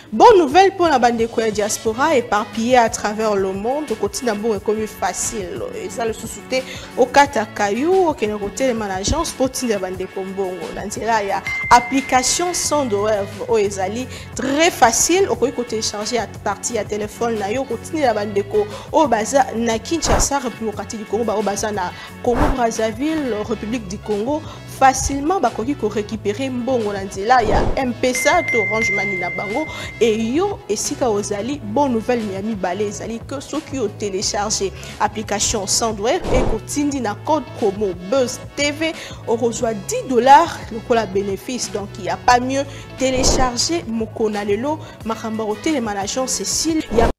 Bonne nouvelle pour la bande de diaspora éparpillée à travers le monde. Au quotidien, bon, est comme facile. Et ça, le sous-souté au Katakayou, au Kénéroté, les managers, pour la bande de Kombongo. Dans là, il y a application sans web au Ezali. Très facile. Au côté télécharger à partir à téléphone, na yo, quotidien la bande de Ko, au Baza, na Kinshasa, République du Congo, au Baza, na Congo-Brazzaville, République du Congo. Facilement bakoki ko récupérer mbongo na nzela ya M-Pesa to Orange Money na bango et yo esika ozali bonne nouvelle miami balé ezali que ceux qui ont téléchargé application Sandwave et kotindi na code promo Buzz TV on reçoit $10 le la bénéfice donc il y a pas mieux télécharger mokona lelo makamba au télémanager Cécile il y a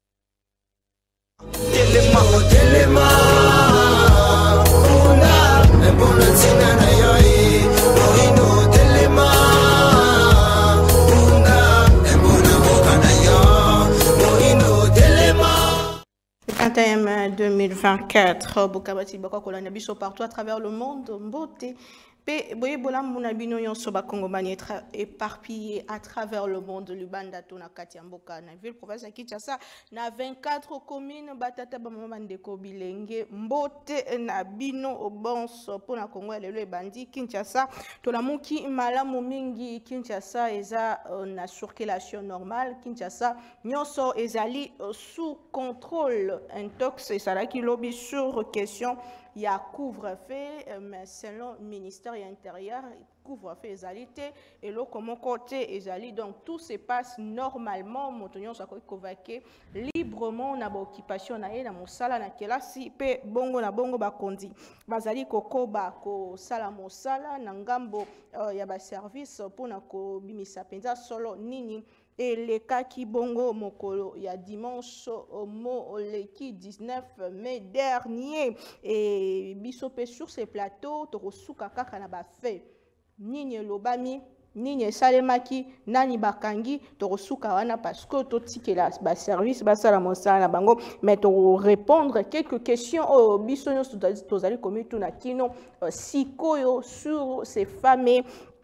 mai 2024, Bokabati Bakola Nabiso partout à travers le monde, Mbote. Boye bola munabino yonso ba Kongomani éparpillé à travers le monde Lubanda tona Katiamboka na ville province ya Kinshasa na 24 communes batata ba mama ndeko bilenge mbote na bino bonso pona Kongo lelo ebandi Kinshasa tona muki malamu mingi Kinshasa eza na circulation normale Kinshasa nyonso ezali sous contrôle intox et salaki lobby sur question il y a couvre-feu, mais selon le ministère intérieur, couvre-feu ezalité et l'autre comment côté ezali donc tout se passe normalement. Montonyo soit convaincu librement na occupation na na mosala na kelasi pe bongo na bongo ba kondi bazali kokoba ko sala mosala na ngambo ya ba service pour na ko bimisa penza solo nini. Et les cas qui bongo mokolo il y a dimanche mo leki 19 mai dernier et bisope sur ces plateaux to suka kaka na ba fait nini lobami nini salemaki nani bakangi to suka wana parce que to tikela ba service ba sala mosala na bango mais to répondre quelques questions au bisonyo tozali komi tuna kino sikoyo sur ces fameux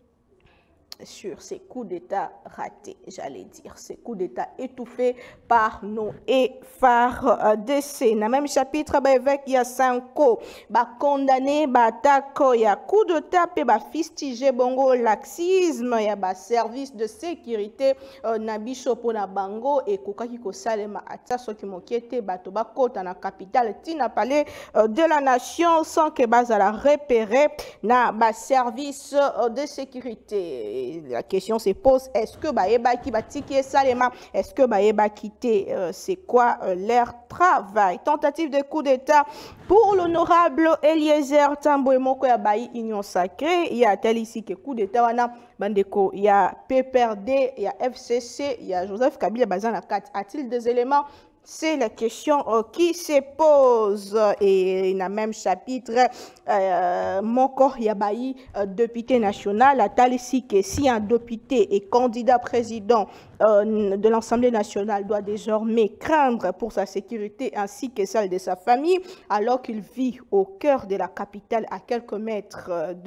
sur ces coups d'État ratés, j'allais dire, ces coups d'État étouffés par nos FARDC. Dans le même chapitre, avec il y a 5 ans, condamné, attaque, il y a coup d'État, fistigé, bongo, laxisme, il y a service de sécurité, nabiso pour la bango, et kokaki ko salema ataso qui mokiete, batoba kota na capitale, tina palais de la nation, sans que bas à la repérer, na service de sécurité. La question se pose, est-ce que Baeba qui va tiquer Salema, est-ce que Baeba quitter, c'est quoi leur travail? Tentative de coup d'État pour l'honorable Eliezer Tambo et Moko ya Bayi Union Sacrée. Il y a tel ici que coup d'État, Bandeko, il y a PPRD, il y a FCC, il y a Joseph Kabila Bazana 4. A-t-il des éléments? C'est la question qui se pose. Et dans le même chapitre, Moko Yabayi, député national, a ici que si un député est candidat président de l'Assemblée nationale doit désormais craindre pour sa sécurité ainsi que celle de sa famille, alors qu'il vit au cœur de la capitale à quelques mètres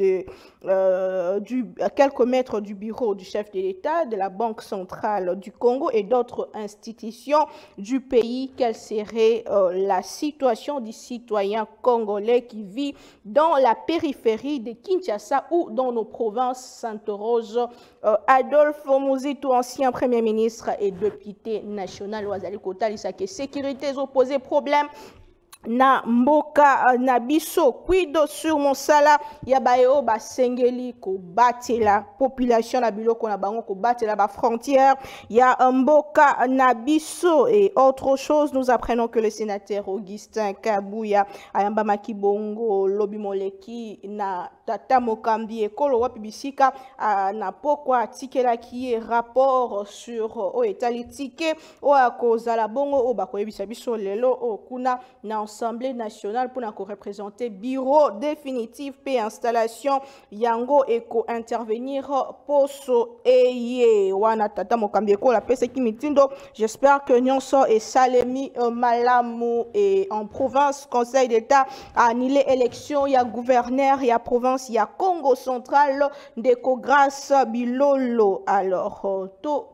du bureau du chef de l'État, de la Banque centrale du Congo et d'autres institutions du pays. Quelle serait la situation du citoyen congolais qui vit dans la périphérie de Kinshasa ou dans nos provinces, s'interroge Adolphe Muzito, ancien premier ministre et député national. Ouazali Kotali, ça que sécurité opposés problème. Na mboka na biso kwido sur mosala ya bayo ba sengeli ko batela population na biloko na bango ko batela ba frontière ya mboka na biso et autre chose nous apprenons que le sénateur Augustin Kabouya ayamba makibongo lobi moleki na tata mokambi ekolo wapi bisika na pokwa tikela ki rapport sur o etalitike o akozala bongo o bakoyebisa biso lelo o kuna na Assemblée nationale pour représenter bureau définitif et installation yango eko intervenir poso eye wana tata mokambieko la pese ki mitindo. J'espère que nyonso et salemi malamu et en province conseil d'état a annulé élection ya gouverneur ya province ya Congo central ndeko grâce bilolo alors to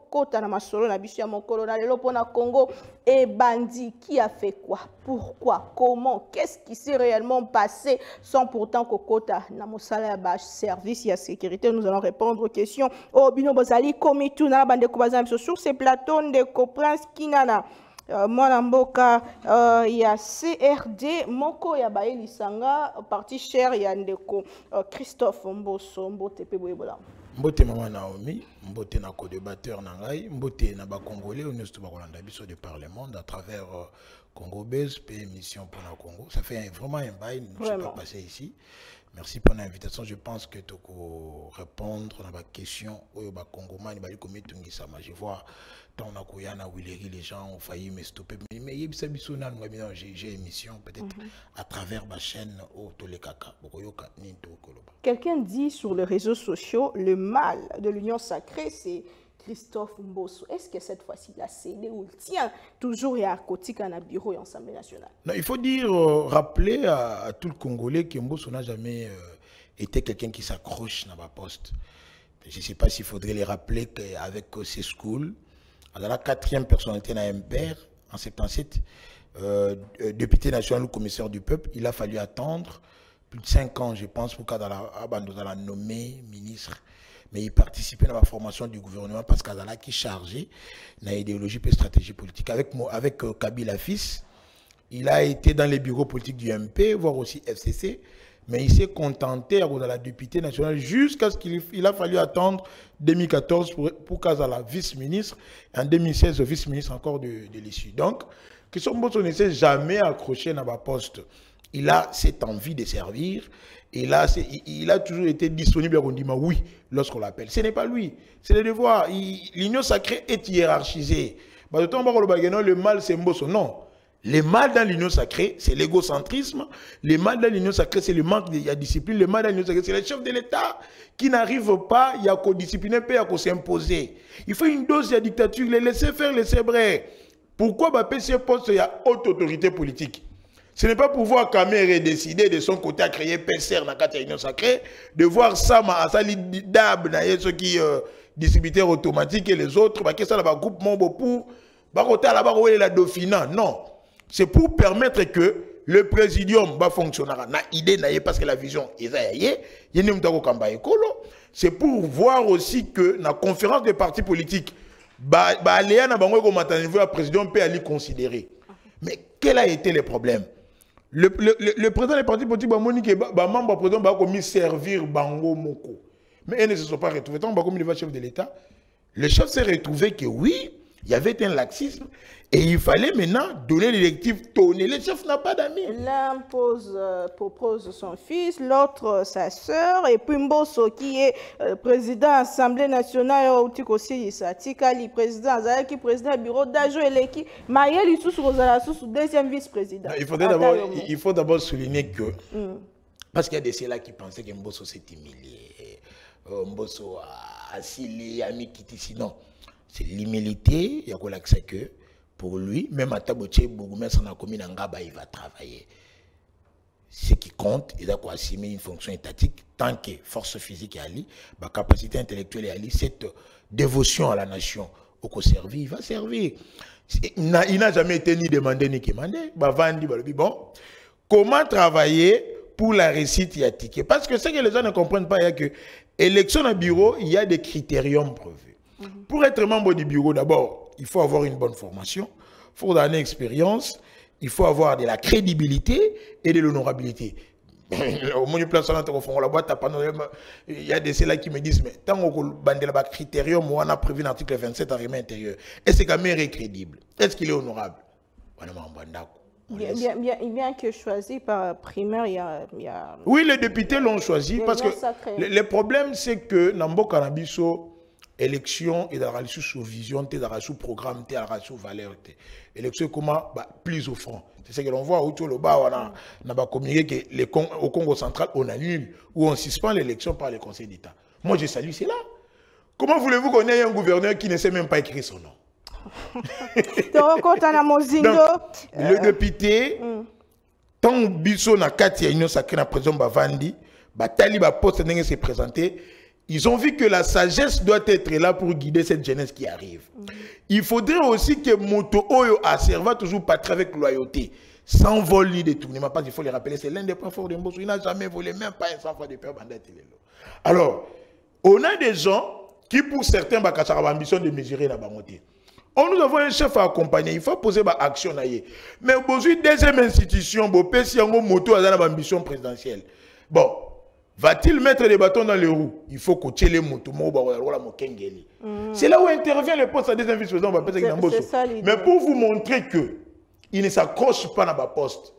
kota na masolo na biso ya mokolo na lelo pona Congo et bandi qui a fait quoi, pourquoi, comment, qu'est-ce qui s'est réellement passé sans pourtant kokota na mosala ya ba service ya sécurité. Nous allons répondre aux questions au bino bozali komitu na bande ko bazam sur ces plateaux de Prince Kinana. Mwana mboka ya CRD moko ya baeli sanga parti cher ya ndeko Christophe Mboso mbote pe boyebola mbote mama Naomi mbote na co-débatteur na ngai mbote na ba congolais on est bakolanda biso de par le monde à travers Congo Buzz pe émission pour le Congo. Ça fait vraiment un bail, nous ne sommes pas passé ici. Merci pour l'invitation. Je pense que tu peux répondre à ma question. Je vois les gens ont failli me stopper. Mais j'ai émission peut-être à travers ma chaîne au Tolekaka. Quelqu'un dit sur les réseaux sociaux, le mal de l'union sacrée, c'est Christophe Mboso. Est-ce que cette fois-ci, il a cédé ou il tient toujours à côté dans le bureau et l'Assemblée nationale? Non, il faut dire, rappeler à tout le Congolais que Mboso n'a jamais été quelqu'un qui s'accroche dans ma poste. Je ne sais pas s'il faudrait les rappeler qu'avec ses schools, à la 4e personnalité dans MPR, en 77, député national ou commissaire du peuple, il a fallu attendre plus de 5 ans, je pense, pour qu'elle la nommer ministre. Mais il participait dans la formation du gouvernement parce qu'il est chargé dans l'idéologie et stratégie politique. Avec Kabila fils, il a été dans les bureaux politiques du MP, voire aussi FCC, mais il s'est contenté dans la députée nationale jusqu'à ce qu'il a fallu attendre 2014 pour Kazala vice-ministre, et en 2016 vice-ministre encore de l'issue. Donc, Christophe Mboso ne s'est jamais accroché dans ma poste. Il a cette envie de servir. Et là, il a toujours été disponible à Rondima, oui, lorsqu'on l'appelle. Ce n'est pas lui, c'est le devoir. L'union sacrée est hiérarchisée. Le mal, c'est Mboso. Non. Le mal dans l'union sacrée, c'est l'égocentrisme. Le mal dans l'union sacrée, c'est le manque de discipline. Le mal dans l'union sacrée, c'est le chef de l'État qui n'arrive pas à discipliner, pas à s'imposer. Il faut une dose de dictature, les laisser faire, les cébrer. Pourquoi ces postes, il y a haute autorité politique? Ce n'est pas pour voir Kamere décider de son côté à créer PCR dans l'union sacrée, de voir Sama Asali Dab, ceux qui distributeurs automatiques et les autres, qui sont là groupement pour la Dauphina. Non. C'est pour permettre que le présidium va fonctionner. Parce que la vision est c'est pour voir aussi que dans la conférence des partis politiques, le président peut aller considérer. Mais quel a été le problème? Le président des partis politiques, membre président va commis servir Bango Moko. Mais ils ne se sont pas retrouvés. Tant que le chef de l'État, le chef s'est retrouvé que oui, il y avait un laxisme et il fallait maintenant donner l'électif tourné. Le chef n'a pas d'amis. L'un propose son fils, l'autre sa sœur, et puis Mboso qui est président de l'Assemblée nationale, président du bureau d'Ajo et l'équipe, deuxième vice-président. Il faut d'abord souligner que, parce qu'il y a des ceux-là qui pensaient que Mboso s'est humilié, Mboso a assilé, a mis quitté, sinon. C'est l'humilité, il y a que pour lui, même à Taboché, Bougoumes, il va travailler. Ce qui compte, il a assumer une fonction étatique, tant que force physique est ali, capacité intellectuelle est ali, cette dévotion à la nation, au servir, il va servir. Il n'a jamais été ni demandé ni commandé. Bon, comment travailler pour la réussite éthique? Parce que ce que les gens ne comprennent pas, il y a que élection à bureau, il y a des critériums prévus. Pour être membre du bureau, d'abord, il faut avoir une bonne formation, il faut avoir une expérience, il faut avoir de la crédibilité et de l'honorabilité. Au moins, il y a des ceux-là qui me disent, mais tant qu'on a un critérium, on a prévu l'article 27 à règlement intérieur. Est-ce que Kamere est crédible? Est-ce qu'il est honorable? Bien que choisi par primaire, il y a... Oui, les députés l'ont choisi parce que le problème, c'est que Nambo Kanabiso, élection et dans la sous-vision, dans la sous-programme, dans la sous-valeur. Élection comment plus offrant. C'est ce que l'on voit autour le bas, on a communiqué qu'au Congo central, on annule ou on suspend l'élection par le Conseil d'État. Moi, je salue cela. Comment voulez-vous qu'on ait un gouverneur qui ne sait même pas écrire son nom? Donc, le député, tant Bisso na Katia Union Sacrée na président Bavandi, Tali Poste s'est présenté. Ils ont vu que la sagesse doit être là pour guider cette jeunesse qui arrive. Il faudrait aussi que Moto Oyo a servi toujours patrie avec loyauté, sans vol ni détournement. Parce qu'il faut les rappeler, c'est l'un des points forts de Mbosso. Il n'a jamais volé, même pas un 100 fois de peur bandette. Alors, on a des gens qui, pour certains, ont l'ambition de mesurer la bangoté. Nous avons un chef à accompagner, il faut poser une action. Mais aujourd'hui, deuxième institution, si on a moto à l'ambition présidentielle. Bon. Va-t-il mettre des bâtons dans les roues? Il faut coacher les motos. C'est là où intervient le poste à des vice-présidents. Mais pour vous montrer qu'il ne s'accroche pas dans le poste,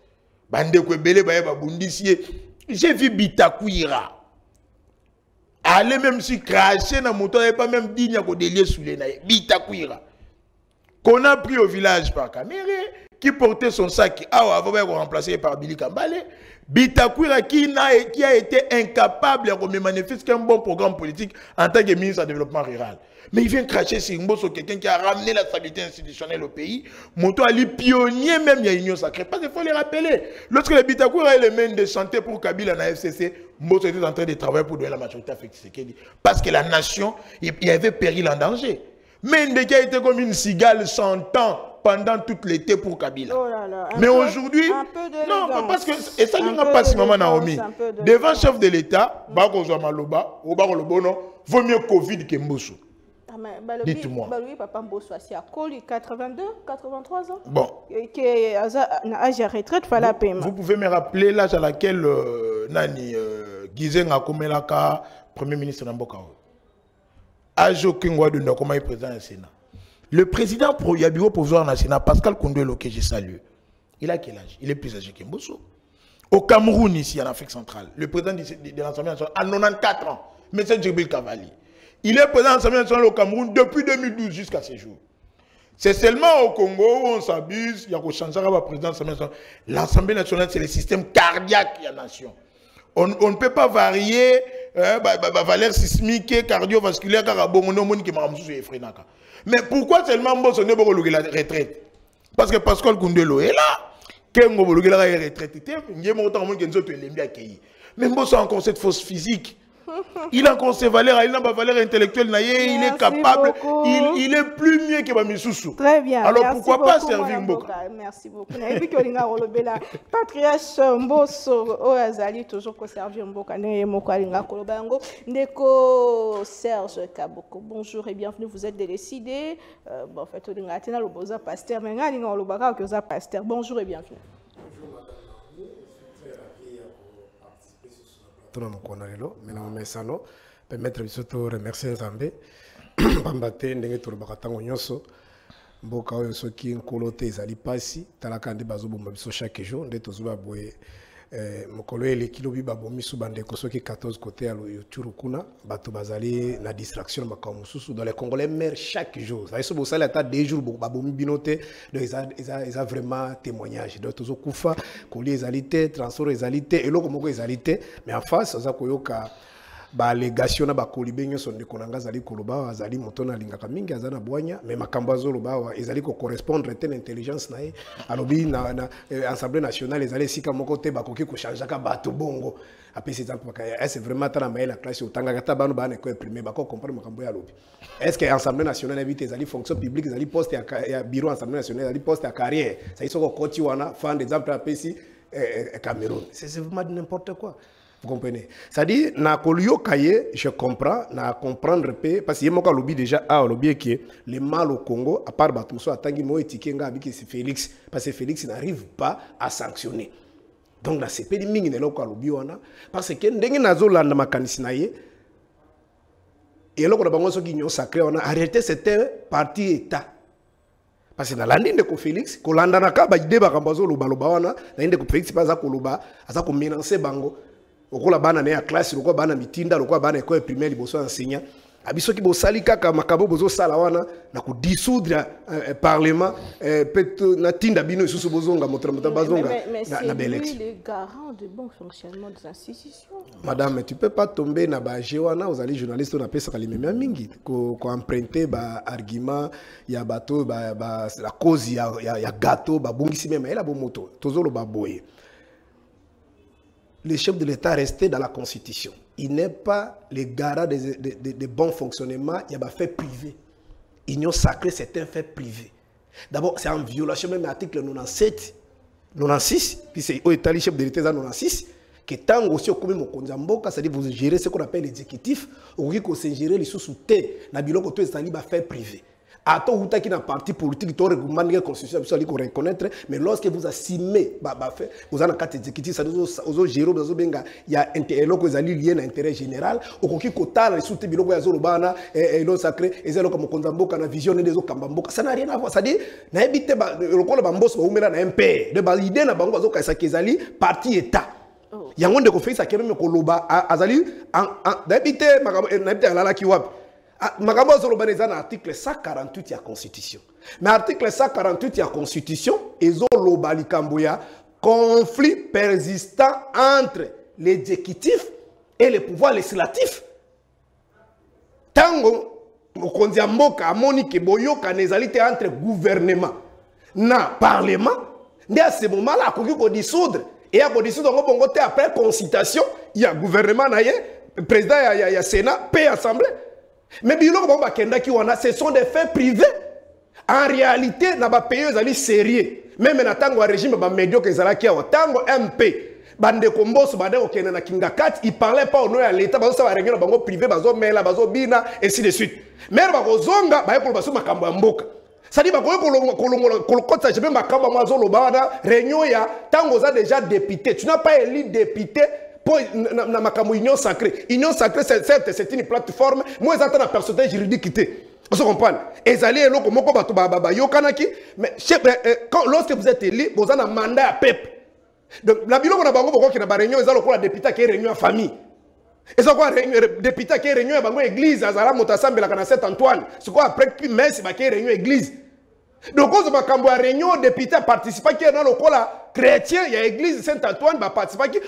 j'ai vu Bitakouira. Aller même si cracher dans la moto, il n'y a pas même digne à délier sous les naïs. Bitakouira. Qu'on a pris au village par Caméré, qui portait son sac, avant d'être remplacé par Billy Kambale. Bitakouira qui a été incapable de manifester un bon programme politique en tant que ministre du Développement rural. Mais il vient cracher sur Mbosso, quelqu'un qui a ramené la stabilité institutionnelle au pays. Moto Ali pionnier même, il y a une union sacrée. Parce qu'il faut les rappeler. Lorsque le Bitakouira est le main de chanter pour Kabila dans la FCC, Mbosso était en train de travailler pour donner la majorité à Félix Tshisekedi. Parce que la nation, il y avait péril en danger. Mende qui a été comme une cigale chantant pendant tout l'été pour Kabila. Oh là là, mais aujourd'hui, non, parce que, et ça n'y a pas si maman Naomi, devant chef de l'État, Bakozo Maloba, ou Bakolobo, non, vaut mieux Covid que Mbosso. Dites-moi. Oui, papa Mbosso, c'est à Koli, 82, 83 ans. Bon. Qui a âge à retraite, fallait la payer. Vous pouvez me rappeler l'âge à laquelle Nani Gizenga Komelaka, Premier ministre Nambokao. Âge aucun de Ndakoma est président du Sénat. Le président Yabiro provisoire national, Pascal Koundouelo, que je salue, il a quel âge? Il est plus âgé que Mbosso. Au Cameroun, ici, en Afrique centrale, le président de l'Assemblée nationale a 94 ans, M. Djibril Cavali. Il est président de l'Assemblée nationale au Cameroun depuis 2012 jusqu'à ce jour. C'est seulement au Congo où on s'abuse, il y a qu'au changer à président de l'Assemblée nationale. L'Assemblée nationale, c'est le système cardiaque de la nation. On ne peut pas varier valeur sismique, cardiovasculaire, mais pourquoi seulement Mbosso ne peut pas la retraite? Parce que Pascal Koundouelo est là. Kengo Bologue la retraite. Mais Mbosso a encore cette force physique. Il a encore ses valeurs, il a pas valeur intellectuelle, il est capable, il est plus mieux que Bamisusu. Très bien. Alors pourquoi pas servir Mboka? Merci beaucoup. Patriarche Mbosso, Oazali, toujours pour servir Mboka. Ndeko Serge Kaboko, bonjour et bienvenue. Vous êtes décidé. En fait, on a le beau pasteur, mais on a le pasteur. Bonjour et bienvenue. Permettre de remercier Zambé, Bambate, Ndenge Bakatango Nyoso, Mboka Oyo Soki Nkolote Ezali Pasi, Talakande Bazobo Mbabiso chaque jour, Ndetozuba Boye, Mokolo Ele Kilobi Babomi Subande Kosoki 14 côté à l'Uturukuna, Bato Bazali, la distraction Makamususu, dans les Congolais meurent chaque jour. Ça y est, ça l'état des jours, Babomi Binote, ils ont vraiment témoignage. Donc, Tozo Koufa, Koli Ezalité, Transor Ezalité, et l'autre Ezalité, mais en face, ça Koyoka. Légation na bakolibe nyonso ndeko nanga zali koloba azali motona lingaka mingi azana bwanya mais makambo azoloba ezali ko correspondre telle intelligence na ye alobi na assemblée nationale ezali sika moko te bakoki ko changer ka bato bongo après c'est est vraiment tana maïla la classe otanga kata bano bana ko imprimer bako comprendre makambo ya lobi est-ce que assemblée nationale évite ezali fonction publique ezali poste ya bureau assemblée nationale ezali poste ya carrière ça iso ko koti wana fan d'exemple apesi Cameroun c'est vraiment n'importe quoi. Vous comprenez? C'est-à-dire, na kolio kaye, je comprends, na comprendre parce que yémoka lobby déjà a lobby qui le mal au Congo à part Batumso atangi mo etikenga avec c'est Félix parce que Félix n'arrive pas à sanctionner. Donc la CPD mingi ne loko lobby wana parce que ndenge nazo landa makanisi na ye et loko na bango soki nyo sacré wana en réalité c'était parti état. Parce que dans l'année de Félix, ko landa na ka ba ide ba kambazo loba loba wana, na inde ko Félix pas za ko loba, aza ko menacer bango. Okola bana na classe lokola bana mitinda lokola bana école primaire liboso enseignant abiso ki bosali kaka makabo bozo sala wana na ko dissoudre parlement peut na tinda bino isusu bozonga motra bazonga na bellex. Mais les garants de bon fonctionnement des institutions. Madame, tu peux pas tomber na ba jewana aux ali journalistes on appelle ça limemia mingi ko emprunter ba argument ya bato ba la cause ya gâteau ba bongisi même ela bo moto tozolo ba boye. le chef de l'État restait dans la Constitution. Il n'est pas le garant de bon fonctionnement, il y a un fait privé. Union sacrée, c'est un fait privé. D'abord, c'est en violation même de l'article 97, 96, puis c'est au État, le chef de l'État 96, que tant aussi au commun Mokonzamboka, c'est-à-dire vous gérez ce qu'on appelle l'exécutif, ou que vous gérez les sous-sous-té, na biloko to ezali ba fait privé. Attends, vous avez un parti politique qui règlement de la constitution, vous allez reconnaître, mais lorsque vous assumez, vous avez un cadre exécutif, vous avez géré, il y a un intérêt lié à l'intérêt général, vous avez un sous biloko ya zolobana et l'eau sacré, et c'est comme Konzamboka na vision des autres Kambamboka, ça n'a rien à voir, c'est-à-dire, na évité le col bambos ou mena na MP, de l'idée na bango bazoka sa kezali parti état. Il y a un monde qui fait ça qui même koloba azali d'habiter na la ki wapi. Makambo zolobaneza na article 148 de la Constitution. Mais article 148 de la Constitution, ezoloba likambo ya conflit persistant entre l'exécutif et le pouvoir législatif. Tango mokonzi ya mboka amoni ke boyoka nezalité entre gouvernement na parlement, nde à ce moment-là akoki ko dissoudre et a ko dissoudre ngo bongo te après consultation, il y a gouvernement na ye, président ya Sénat, paix assemblée. Mais ce sont des faits privés. En réalité, il y a des pays qui sont sérieux. Même dans le régime médiocre, il y a des MP. Ils ne parlaient pas au nom de l'État, ils parlaient au réunion privé, et ainsi de suite. Mais ils ont c'est-à-dire que déjà député. Tu n'as pas élu député. Pour union sacrée. Union sacrée, certes, c'est une plateforme. Moi, j'attends la personnalité juridique. Vous comprenez? Mais lorsque vous êtes élu, vous avez un mandat à peuple. Donc, la bilan na bango qui na réunion, ils ont le député qui est réunion à famille. Ils ont quoi député qui est réunion à l'église, à Zara Motassambe, à Saint-Antoine. C'est quoi après qui messe, qui est réunion à l'église. Donc, quand vous avez réunion, député participant qui est dans le cola chrétien, il y a l'église Saint-Antoine, participant qui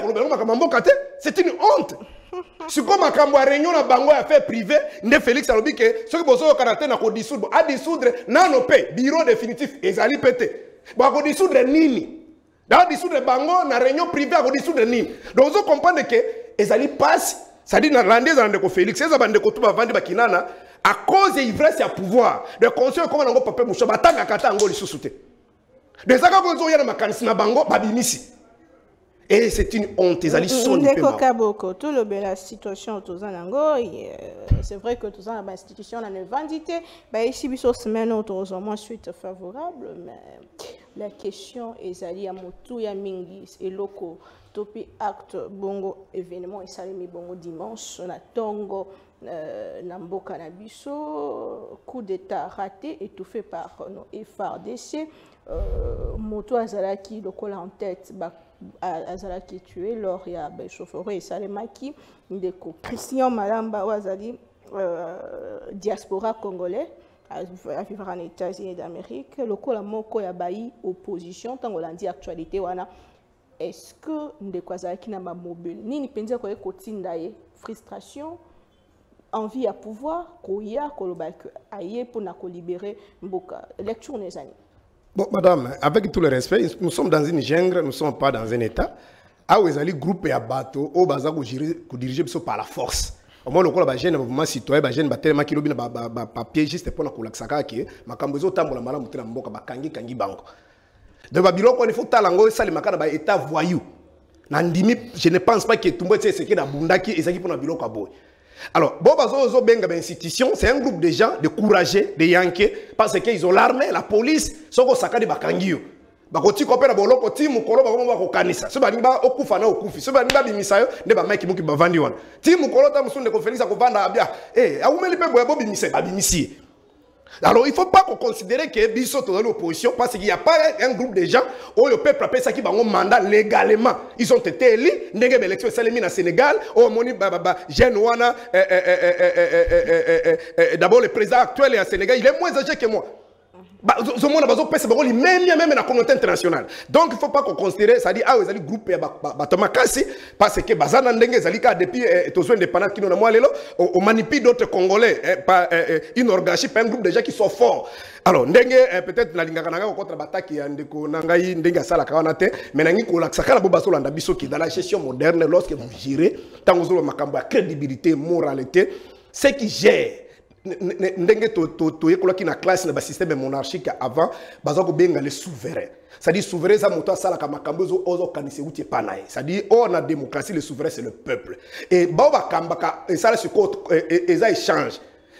c'est une honte. Si comme vous avez réunion, vous avez fait privé, ne Félix a dit que ceux qui ont caractère à dissoudre, à dissoudre, non, non, bureau définitif, ils allaient péter. Vous avez dissoudre Nini. Dans dissoudre Bango, dans réunion privée, vous dissoudre Nini. Donc, vous comprenez que ils allaient passer, c'est-à-dire dans l'année de Félix, ils ont dit que tout va vendre Bakinana. À cause de l'ivresse à pouvoir, de conseil comme on a papa moucha batanga kata angoli sous-souté. Des accords qu'on a makanisi na bango babimisi. Et c'est une honte, ils allaient sonner. Tout le bel situation tous en ango, c'est vrai que tous en la institution a une vandité, bah ici biso semaine autour moins suite favorable, mais la question est allée à motu ya mingi et loko topi acte bongo événement et salimi bongo dimanche na tongo Namboka Nabiso, coup d'état raté, étouffé par nos FARDC. Moto Azalaki, le col en tête, Azalaki tué, lors il y a chauffeur et Salemaki, Christian Malamba Wazali, diaspora congolais, à vivre en États-Unis d'Amérique, le col à Moko Yabayi, opposition, tant qu'on a dit actualité, est-ce que Ndekwazalaki n'a pas mobile? Ni ni pense qu'on est quotidien frustration. Envie à pouvoir, koya, kolobak, aïe pour nous libérer, mboka. Lecture les années. Bon, madame, avec tout le respect, nous sommes dans une jungle, nous ne sommes pas dans un état. Ah, vous allez grouper à bateau, au bazar, vous dirigez par la force. Au moins, le coup, la jeune, mouvement citoyen, la jeune, tellement qu'il y a papier juste pour nous la qui ma cambozo tambola malam mutela mboka bakangi kangi bango. De Babylone, il faut talango ça les makana ba état voyou. Nandimi, je ne pense pas que tout le monde sait ce qui est bundaki et ça qui pour Babylone kaboy. Alors, Bobazo Benga institution, c'est un groupe de gens, de courageux, de Yankee, parce qu'ils ont l'armée, la police, sont saka de Bakangio. Bakoti kopera boloko ti mukolo bakoma bakokanisa. So baniba okufa na okufi. So baniba bimisayo ne ba mike muki bavandi wana. Ti mukolo ta musunde ko Félix akovanda abia. Aumeli pe boyabo bimisa ba bimisi. Alors, il ne faut pas considérer que Bissot est dans l'opposition parce qu'il n'y a pas un groupe de gens où le peuple appelle ça qui va un mandat légalement. Ils ont été élus, n'engagent l'élection au Sénégal, au Moni Genouana, d'abord le président actuel est au Sénégal, il est moins âgé que moi. même la communauté internationale. Donc il ne faut pas qu'on considère, ça dit, ah, ils ont groupe parce que Bazana Ndenge, depuis indépendant qui on manipule d'autres Congolais par une organisation, par un groupe de gens qui sont forts. Alors, Ndenge, peut-être, la Lingakanaga contre Bataki, Ndeko Nangaï, Ndenge Sala Kawanate, mais Nangi Kolakakala Bobaso Landabiso qui dans la gestion moderne, lorsque vous gérez, tant que vous avez crédibilité, moralité, ce qui gère. Ndenge to na classe na système monarchique avant bazako benga les souverains, c'est-à-dire souverain ça moto sala ka makambo ozo kanise uti panae, c'est-à-dire on a démocratie, le souverain c'est le peuple et ba kambaka et ça se et ça échange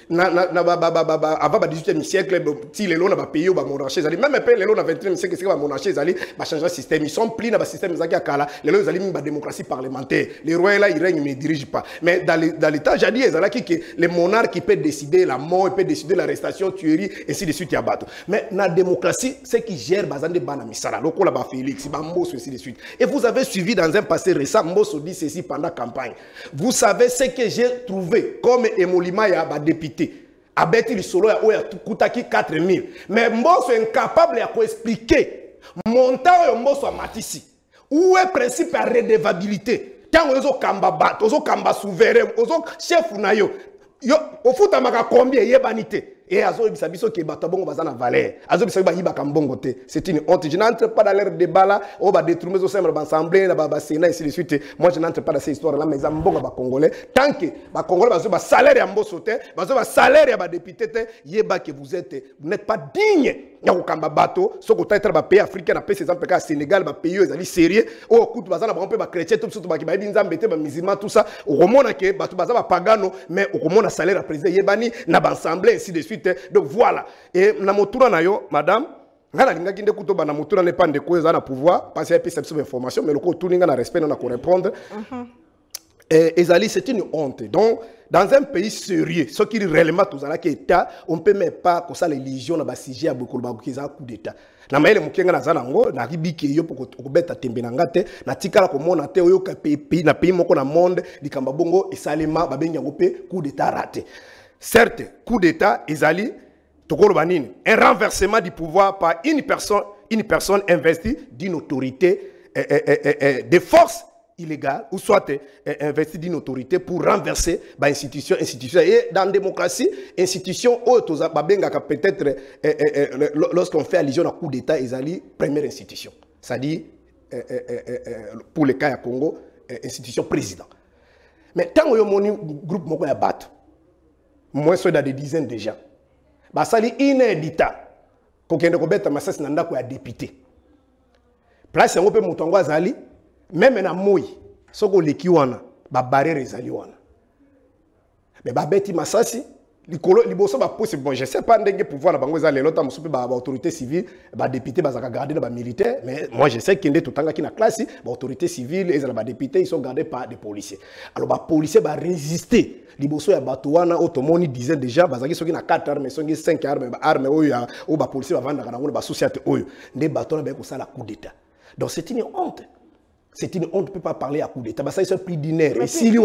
avant le 18e siècle, si les lois n'ont pas payé ou monarchie, même les lois dans le 21e siècle, c'est que monarchie, ils ont changé le système. Ils sont pris dans le système, les lois, ils ont mis la démocratie parlementaire. Les rois, là, ils règnent, mais ils ne dirigent pas. Mais dans l'État, j'ai dit, que les monarques peuvent décider la mort, ils peuvent décider l'arrestation, tuerie, et ainsi de suite, il y a battu. Mais dans la démocratie, c'est qui gère Bazande Banamisara, Loko Laba Félix, Mbosso, ainsi de suite. Et vous avez suivi dans un passé récent, Mbosso dit ceci pendant la campagne. Vous savez ce que j'ai trouvé comme Emolima ya député. Abeti Lisolo ya oya kutaki 4000. Mais Mbosso est incapable de expliquer montant Mbosso a matisi. Où est le principe de redevabilité? Quand on a kamba bat, on a kamba souverain, on a chef nayo. Yo, au foot amaka combien yebanité? Et azo bisabiso qui bat bongo bazana valeur. Azo bisabiso ba yibaka mbongo te. C'est une honte. Je n'entre pas dans leur débat là. On va détruire au sein de l'assemblée, la Sénat, ainsi de suite. Moi, je n'entre pas dans ces histoires là. Mais ils ont mbongo ba Congolais. Tant que ba Congolais bazo ba salaire ya mboso te, bazo ba salaire ya ba député te, yeba que vous n'êtes pas digne. Yako kamba bato, soko taitra ba pays africain na pays exemple ka Sénégal ba pays ezali sérieux. O kutu bazana ba pe ba chrétien tout surtout ba ki ba binzambe te ba musulman tout ça. O komona ke bato bazaba pagano mais o komona salaire à président yebani na ba assemblée ainsi de suite. Donc voilà. Et na motura na yo, madame, ngana linga kinde kutoba na motura ne pas ndeko za na pouvoir parce qu'il y a plus d'informations mais le ko tuninga na respect na ko répondre. Et Ezali, c'est une honte. Donc dans un pays sérieux, ce qui réellement tout ça qui état, on peut même pas comme ça les légions na ba sujet à beaucoup ba coup d'état. Na maele mukenga na zanango na ribiki yo pour ko beta tembe na ngate na tikala ko mona te oyo ka pays na pays moko na monde likamba bongo et salema ba benga ngope coup d'état raté. Certes, coup d'état, Ezali, un renversement du pouvoir par une personne investie d'une autorité de force illégale, ou soit investie d'une autorité pour renverser l'institution. Et dans la démocratie, institution, peut-être, lorsqu'on fait allusion à coup d'état, Ezali, première institution. C'est-à-dire, pour le cas à Congo, institution président. Mais tant que mon groupe moko ya bato, moi je dans des dizaines de gens. Bah ça dit inédita pour qu'il y ait des bêtes massas nanda ko ya député. Place on peut mutongo azali même na moi soko leki wana ba barrière ezali wana. Mais ba beti massasi likolo liboso ba possible bon je sais pas ndenge pouvoir na bango ezali lota musupe ba autorité civile ba député ba zaka garder na ba militaire mais moi je sais qu'il est tout tanga ki na classe ba autorité civile et ba député ils sont gardés par des policiers. Alors ba policier ba résister liboso ya bato wana otomoni disait déjà bazaki soki na 4 armes soki 5 armes ba armes oyo ya o ba policier ba vanda kana ngona ba société oyo nde bato na ba ko sala coup d'état. Donc c'est une honte. C'est une honte, on ne peut pas parler à coup d'état. Ça, ils sont pris d'honneur. Et si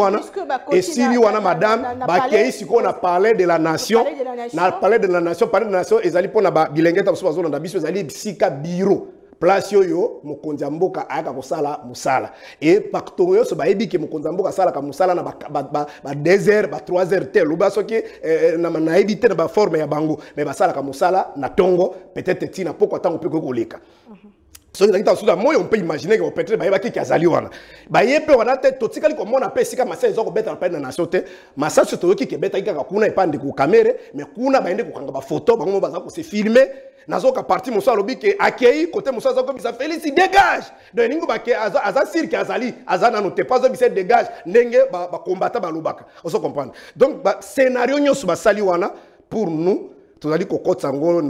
wana, madame, ici qu'on a parlé de la nation, on a parlé de la nation, ils allaient pour la bilingue, ils allaient sika bureau. Place yo mokonzamboka aka kosala musala et pacto yo so baebi ke mokonzamboka sala ka musala na ba 2 heures ba 3 heures tel ba soki na ebité na ba forme ya bango mais ba sala ka musala na tongo peut-être tina poko tango pe ko koleka. So on peut imaginer que peut-être ba yebaki kazali wana ba yepe wana te totikali ko mona pe sika masa ezo ko beta na nation te masa so to ki ke beta ka kuna epande ko camera mais kuna ba ende ko kanga ba photo bango baza ko se filmer nazoka parti musa lobi ke akei côté musa zako bisa Félix dégage donc ningo ba ke aza cirque azali azana no te pas zo bisa dégage ndenge ba combattre ba lobaka on se comprendre donc ba scénario nyoso ba sali wana pour nous tout à dit qu'on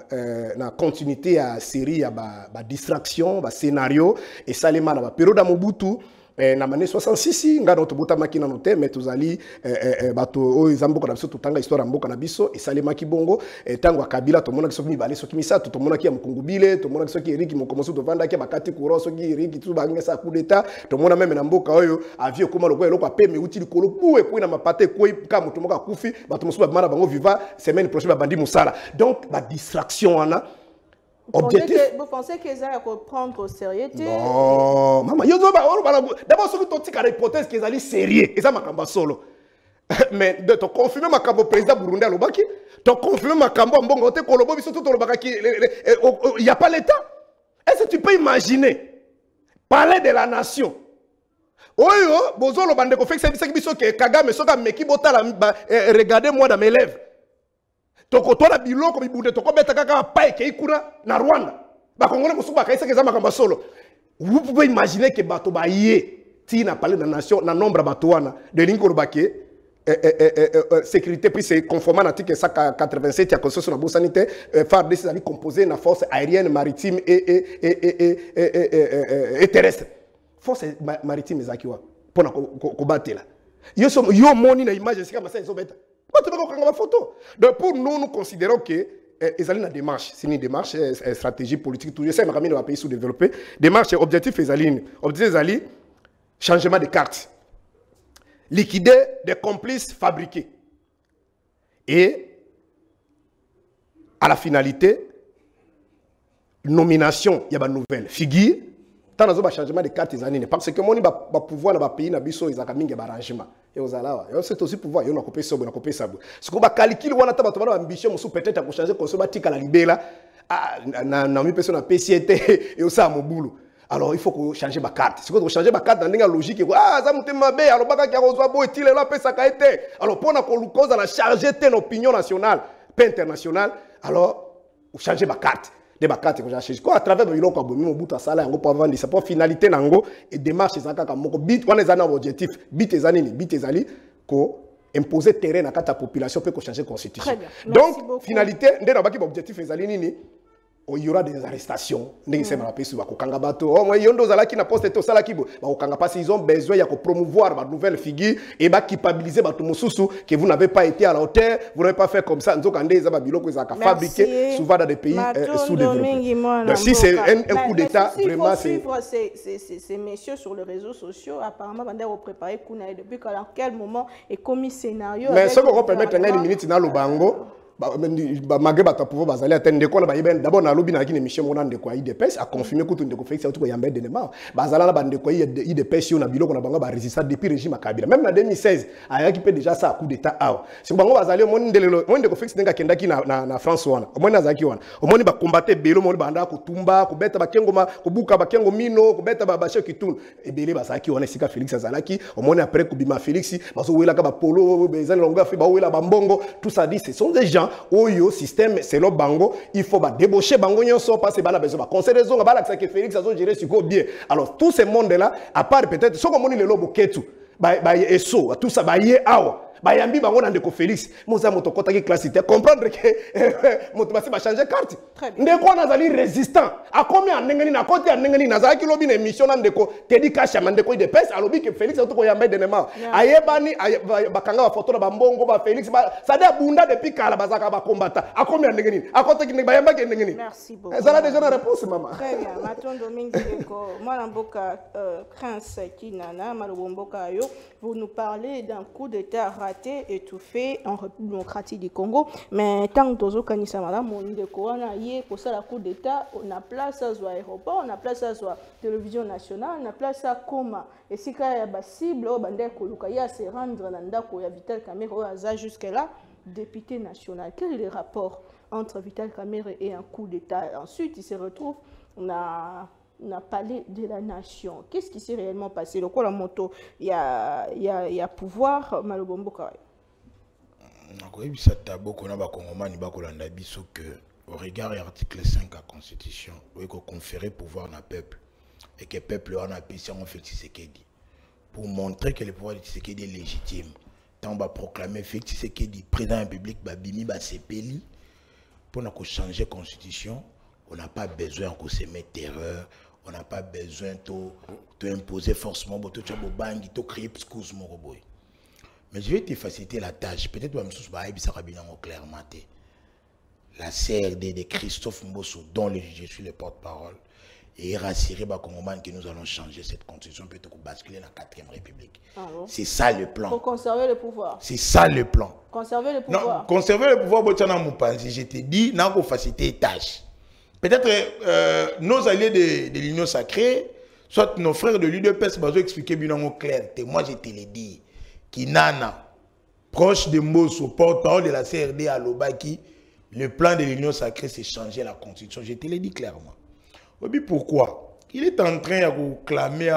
na continuité à série à ba distraction ba scénario et ça les mal ba période à Mobutu na mané 66 nga to bota makina no te mais tozali bato o izamboka na biso tutanga histoire mboka na biso et salema ki bongo tango Kabila to mona ki soki mibale soki misato to mona ki ya mukungubile to mona ki soki Eric Mokomoso to vanda ki bakati kuro soki Eric tu bangesa coup d'état to mona même na mboka oyo avio koma loko eloko apeme utili kolo buwe ko na mapate ko ka mutu moka kufi bato mosuba bana bango viva semaine prochaine bandi musala donc ba distraction wana objectif. Vous pensez qu'ils allaient prendre au sérieux? Non, maman, d'abord, ceux qui ont l'hypothèse qu'ils allaient sérieux, et ça m'a solo. Mais de te confirmer ma cambo président Burundi à l'Obaki, te confirmer ma cambo Mbongo, te Kolobo, il n'y a pas l'État. Est-ce que tu peux imaginer parler de la nation? Oyo, bozo lo bande ko fait que Kagame soka meki botala regardez-moi dans mes lèvres. Toko tola biloko bibude toko beta kaka paye ke ikuna na Rwanda. Ba Congolais musu ba kaisa keza makamba solo. Vous pouvez imaginer que bato ba yé ti na parler de la nation na nombre bato wana de linko bake sécurité puis c'est conformément à l'article 187 de la constitution de la sanité FARDC c'est composé na force aérienne maritime et terrestre. Force maritime zakiwa pona ko batela. Yo moni na image c'est comme ça ils ont beta. Donc pour nous, nous considérons que c'est une démarche, c'est une démarche stratégie politique. Tout je sais, mais dans pays sous-développés, démarche objectif objectif changement de carte, liquider des complices fabriqués et à la finalité nomination, il y a une nouvelle figure. Tant que changement de carte parce que mon pouvoir dans pays na biso ils ont arrangement et aux alawa c'est aussi pouvoir ils ont coupé ça on coupé ça ce qu'on va calculer on a tabato ba ambition musu peut-être pour changer comme ça tika la libela na mi personne na PCT et ça mobulu alors il faut que changer ma carte c'est que changer ma carte dans une logique ça mutema be alors baka kia ozwa bo etile là pesa ka été alors pour na cause la charger une opinion nationale pas internationale alors changer ma carte de bakati ko chercher ko à travers biloko abomi mobutu asala yango pour vendre c'est pour finalité nango et démarche ezaka ka moko bit wana ezana objectif bit ezali ko imposer terrain na kata population peut ko changer constitution donc finalité ndena baki objectif ezali nini il y aura des arrestations ndenge sema na pesu bakokanga bato oh moi yondo zalaki na poste to sala kibo bakokanga parce ils ont besoin ya ko promouvoir ba nouvelle figure et ba culpabiliser bato mususu que vous n'avez pas été à la hauteur vous n'avez pas fait comme ça nzoka ndé za ba biloko za ka fabriquer souvent dans des pays sous-développés. Donc si c'est un coup d'état vraiment c'est ces messieurs sur les réseaux sociaux apparemment bandé préparer kuna depuis à quel moment et commis scénario mais ce qu'on permettre une minute na lubango malgré bato pouvoir bazali atteindre quoi d'abord na lobby na kine mission mona ndeko IDPS a confirmer que tout ndeko fait ça tout yamba de nema bazala na bande ko IDPS yo na biloko na bango ba résistance depuis régime Kabila même en 2016 ayaki peut déjà ça coup d'état awa c'est bango bazali mon ndelelo mon ndeko fait ndenga kendaki na France wana au moins nazaki wana au moins ba combattre belo mon banda ko tumba ko beta ba kengo ma ko buka ba kengo mino ko beta ba bashe kitun et belé bazaki wana sika Félix azalaki au moins après ko bima Félix bazo wela ka ba polo bezali longa fi ba wela ba mbongo tout ça dit ce sont des gens oyo système c'est le bango il faut ba débaucher bango nyonso parce que bana besoin ba conseil raison ba que Félix azo gérer sur bien alors tout ce monde là à part peut-être ce qu'on moni le lobo ketu ba eso tout ça ba yé awa bayambi bango na ndeko Félix moza moto kota ki classe te comprendre que moto basi ba changer carte ndeko na zali résistant a combien ndengeni na koti ndengeni na zaki lobi na émission na ndeko tedi kasha mandeko de pes alobi que Félix to ko yamba denema ayebani bakanga ba photo na bambongo ba Félix ça de bunda depuis kala bazaka ba combattant a combien ndengeni a kota ki bayamba ke ndengeni merci beaucoup ça a déjà la réponse maman très bien Maton Domingue ko moi mboka Prince Kinana malobomboka yo vous nous parlez d'un coup d'état étouffé en République démocratique du Congo mais tant que tozo kanisa mala monde ko na yé pour ça la coup d'état on a place à aéroport on a place à télévision nationale on a place à Koma et si ka ya ba cible o bande ko luka ya se rendre na ndako ya Vital Kamerhe aza jusque là député national quel est le rapport entre Vital Kamerhe et un coup d'état ensuite il se retrouve on a parlé de la nation. Qu'est-ce qui s'est réellement passé? Le quoi la moto, il y a pouvoir malobombo kawai. Oui, ça tabo qu'on a ba Congomani ba kolanda biso que au regard de l'article 5 de la Constitution, où il conférer pouvoir na peuple et que peuple en a pissé en fait Tshisekedi pour montrer que le pouvoir de Tshisekedi est légitime. Tant va proclamer fait Tshisekedi président de la République ba bimi ba sepeli pour na ko changer constitution. On n'a pas besoin qu'on se mette terreur, on n'a pas besoin d'imposer forcément, de créer excuse mon robot. Mais je vais te faciliter la tâche. Peut-être que je vais clairement. La CRD de Christophe Mbosso, dont je suis le porte-parole, et rassurer les Congolais que nous allons changer cette constitution pour basculer dans la 4e République. Ah bon? C'est ça le plan. Pour conserver le pouvoir. C'est ça le plan. Conserver le pouvoir. Non, conserver le pouvoir, je te dis, n'a pas faciliter les tâches. Peut-être nos alliés de l'Union sacrée, soit nos frères de l'UDPS, ils vont expliquer bien clair. Moi, je te l'ai dit, qui nana, proche de Mbosso, porte-parole de la CRD à Lobaki, le plan de l'Union sacrée, c'est changer la constitution. Je te l'ai dit clairement. Pourquoi? Il est en train de clamer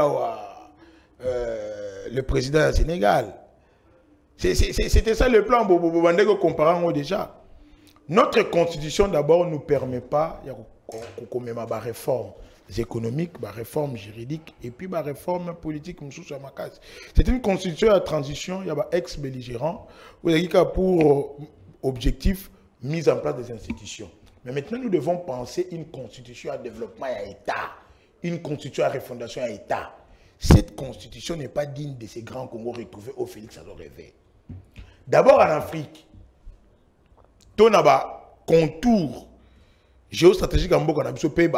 le président du Sénégal. C'était ça le plan, comparant déjà. Notre constitution, d'abord, ne nous permet pas de faire des réformes économiques, des réformes juridiques et puis des réformes politiques. C'est une constitution à transition, il y a des ex-belligérants, qui a pour objectif mise en place des institutions. Mais maintenant, nous devons penser une constitution à développement et à État. Une constitution à refondation et à État. Cette constitution n'est pas digne de ces grands Congos retrouvés au Félix à rêver. D'abord en Afrique, on a un contour géostratégique en Boka,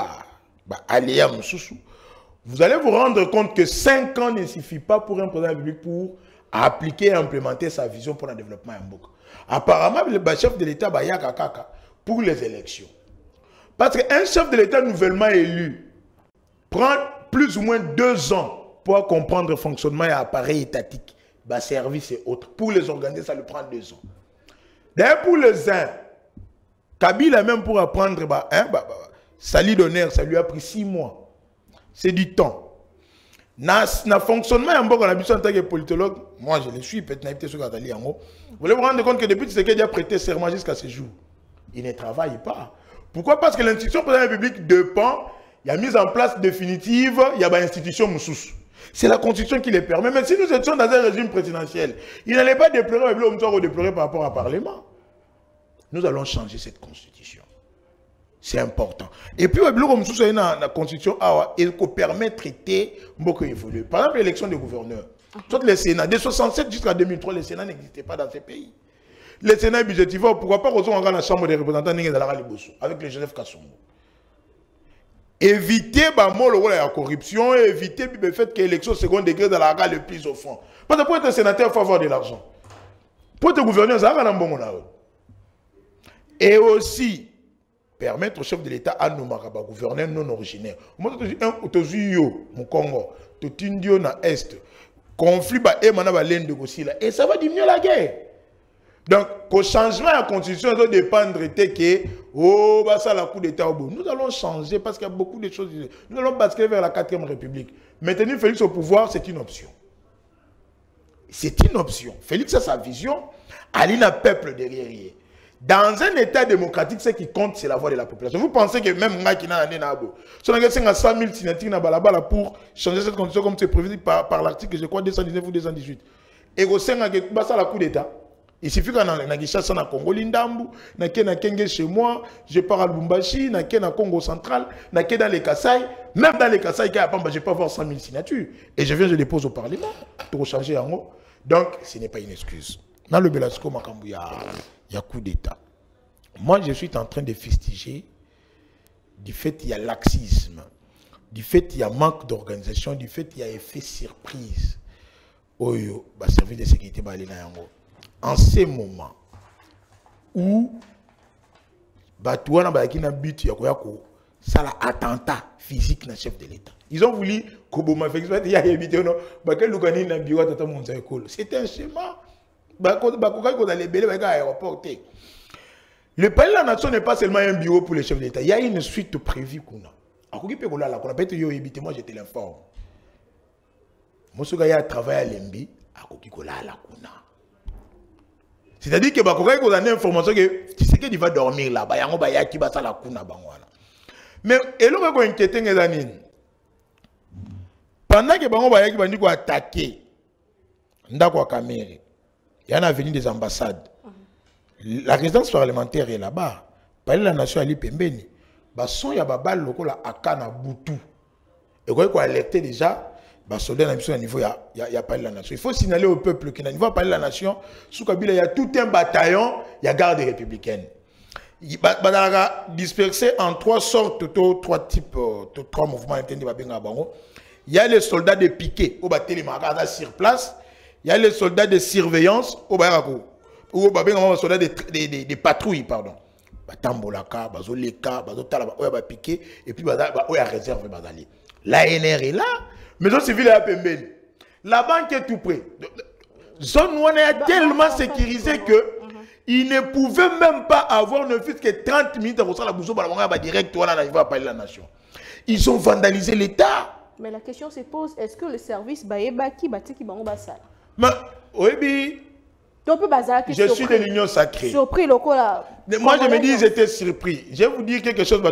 vous allez vous rendre compte que 5 ans ne suffit pas pour un président de la République pour appliquer et implémenter sa vision pour le développement en Boka. Apparemment, le chef de l'État, pour les élections. Parce qu'un chef de l'État nouvellement élu prend plus ou moins 2 ans pour comprendre le fonctionnement et l'appareil étatique, services et autres. Pour les organiser, ça lui prend 2 ans. D'ailleurs, pour les uns, Kabila même pour apprendre, Sali d'honneur, ça lui a pris 6 mois. C'est du temps. Dans le fonctionnement, en tant que politologue, moi je le suis, peut-être sur Katali en haut. Vous voulez vous rendre compte que depuis qu'il a prêté serment jusqu'à ce jour, il ne travaille pas. Pourquoi? Parce que l'institution président de la République dépend, il y a mise en place définitive, il y a une institution moussous. C'est la constitution qui les permet. Mais si nous étions dans un régime présidentiel, il n'allait pas déplorer, par rapport au Parlement. Nous allons changer cette constitution. C'est important. Et puis, la constitution, elle permet de traiter beaucoup évoluer. Par exemple, l'élection des gouverneurs. Soit le Sénat, de 67 jusqu'à 2003, le Sénat n'existait pas dans ces pays. Le Sénat est budgétivore, pourquoi pas rejoindre la Chambre des représentants avec le Joseph Kassongo. Éviter la corruption, éviter le fait que l'élection second degré de la le plus au fond. Parce que pour être sénateur, il faut avoir de l'argent. Pour être gouverneur, ça va bon. Et aussi, permettre au chef de l'État à nous gouverneur non originaire. Moi, je dis, mon Congo, tout Indio na Est, conflit, et ça va diminuer la guerre. Donc, le changement de la constitution doit dépendre de que, ça la coup d'État au bout. Nous allons changer parce qu'il y a beaucoup de choses. Nous allons basculer vers la 4e République. Maintenir Félix au pouvoir, c'est une option. C'est une option. Félix a sa vision, Ali n'a peuple derrière. Dans un État démocratique, ce qui compte, c'est la voix de la population. Vous pensez que même moi qui n'a pas si on a 100 000 signatures pour changer cette constitution comme c'est prévu par l'article, je crois, 219 ou 218. Et au sein de la coup d'État, il suffit qu'on ait chassé dans Congo Lindambu, na Kenge chez moi, je pars à Lubumbashi, na Congo central, na dans les Kassai, même dans les Kassai, je peux avoir 100 000 signatures. Et je viens, je dépose au Parlement pour changer en haut. Donc, ce n'est pas une excuse. Dans le Belasco, il y a coup d'État. Moi, je suis en train de fustiger du fait qu'il y a laxisme, du fait qu'il y a manque d'organisation, du fait qu'il y a effet surprise. Oyo, service de sécurité, en ces moments où Batouana Bakina but ça l'a attentat physique dans le chef de l'État. Ils ont voulu Koboma fait il y a évité non Bakel Lugani na bureau tata mon école. C'était un schéma. Le palais de la nation n'est pas seulement un bureau pour les chefs d'État. Il y a une suite prévue qu'on a. Moi, je te l'informe. Moi, je suis travaillé à l'Embi. C'est-à-dire que quand on a une information que tu sais qu'il va dormir là-bas, il y a qui va la kuna. Mais et là, on inquiété pendant que on va attaquer Ndako Kamere, il y en a venu des ambassades. La résidence parlementaire est là-bas. Par la nation Ali Pembeni, son ya babal lokola akana butu. Et vous voyez alerter déjà, bah, soldat à niveau, il y a pas de la nation. Il faut signaler au peuple qu'il n'y a pas de la nation. Sous Kabila, il y a tout un bataillon, il y a garde républicaine. Il va dispersé en trois sortes, trois types, trois mouvements. Il y a les soldats de piquet, au bâtiment sur place. Il y a les soldats de surveillance, au bâtiment, ou les soldats de patrouille, pardon. Batambolaka, bazoleka, bazotala, oya ba piqué, et puis oya réserve bazali. L'ANR est là, mais le civil est à Pembeni. La banque est tout près. Zone où on est tellement sécurisé que il ne pouvait même pas avoir ne fût que 30 minutes pour ça la boussole ba direct on arrive à parler la nation. Ils ont vandalisé l'État. Mais la question se pose, est-ce que le service baebaki batiki bango basala? Mais oui, je suis de l'Union sacrée. Surpris le là. Moi je me dis j'étais surpris. Je vais vous dire quelque chose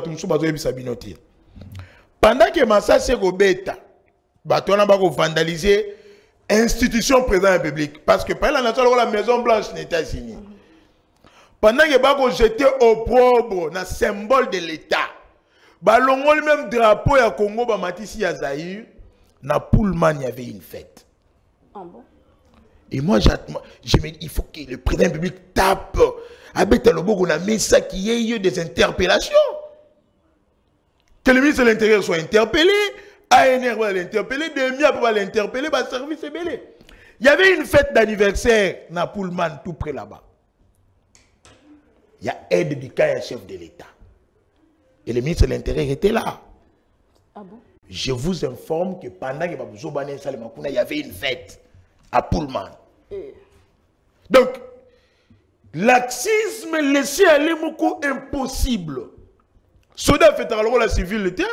pendant que Massa Segobeta batona ba vandaliser institution président public parce que par la nation la Maison Blanche n'était signée. Pendant que ba jeter au probre na symbole de l'État. Balongo le même drapeau ya Congo ba matisi ya Zaïre na Pullman il y avait une fête. Ah bon? Et moi je me dis il faut que le président public tape avec le bogo na mais ça qu'il y ait eu des interpellations. Que le ministre de l'Intérieur soit interpellé, ANR va l'interpeller, DMIA va l'interpeller, le service est belé. Il y avait une fête d'anniversaire na Pullman tout près là-bas. Il y a aide du cas chef de l'État. Et le ministre de l'Intérieur était là. Ah bon? Je vous informe que pendant que il y avait une fête à Pullman. Donc, laxisme laissé aller beaucoup impossible. Soda fait alors la civile l'État.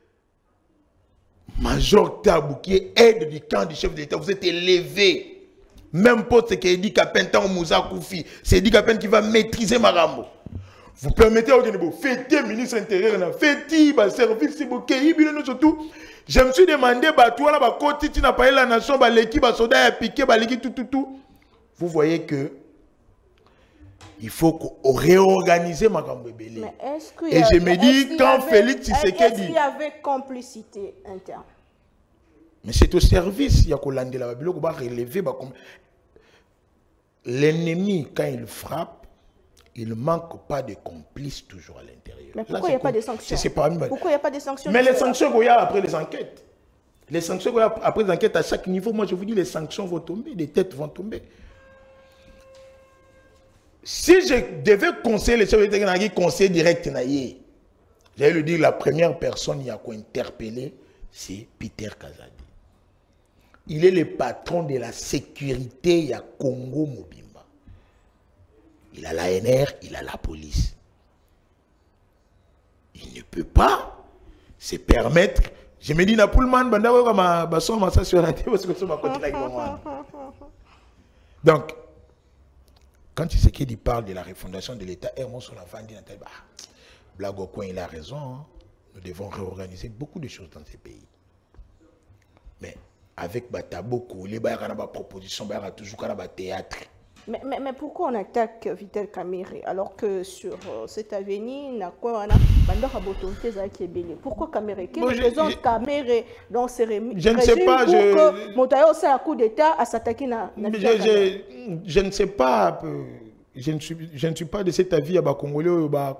Major Tabouki, aide du camp du chef de l'État, vous êtes élevé. Même poste qui dit qu'à Pentan Moussa Koufi, c'est dit qu'à peine qui va maîtriser Marambo. Vous permettez au Guinée, fêter ministre intérieur, fêter le service, surtout. Je me suis demandé, toi là, côté, tu n'as pas eu la nation, l'équipe, soda a piqué, l'équipe, tout. Vous voyez que il faut réorganiser Makambo Belé. Et je me dis, quand Félix Tshisekedi dit... Est-ce qu'il y avait complicité interne? Mais c'est au service, il y a qu'on l'a relever. L'ennemi, quand il frappe, il ne manque pas de complices toujours à l'intérieur. Mais pourquoi il n'y a pas de sanctions? Pourquoi il n'y a pas de sanctions? Mais les sanctions qu'il y a après les enquêtes. Les sanctions qu'il y a après les enquêtes à chaque niveau, moi je vous dis, les sanctions vont tomber, les têtes vont tomber. Si je devais conseiller les chefs d'État, conseiller direct, j'allais lui dire la première personne qui a interpellé, c'est Peter Kazadi. Il est le patron de la sécurité à Congo Mobimba. Il a l'ANR, il a la police. Il ne peut pas se permettre. Je me dis, donc, quand Tshisekedi parle de la refondation de l'État, il a raison. Hein. Nous devons réorganiser beaucoup de choses dans ces pays. Mais avec Bataboko, les propositions, il y a toujours un théâtre. Mais pourquoi on attaque Vital Kamerhe alors que sur cette avenue, pourquoi Kamerhe? Qui représente Kamerhe dans ces régimes? Je ne sais pas. Un coup d'État à s'attaquer je ne sais pas. Je ne suis pas de cet avis à Congolais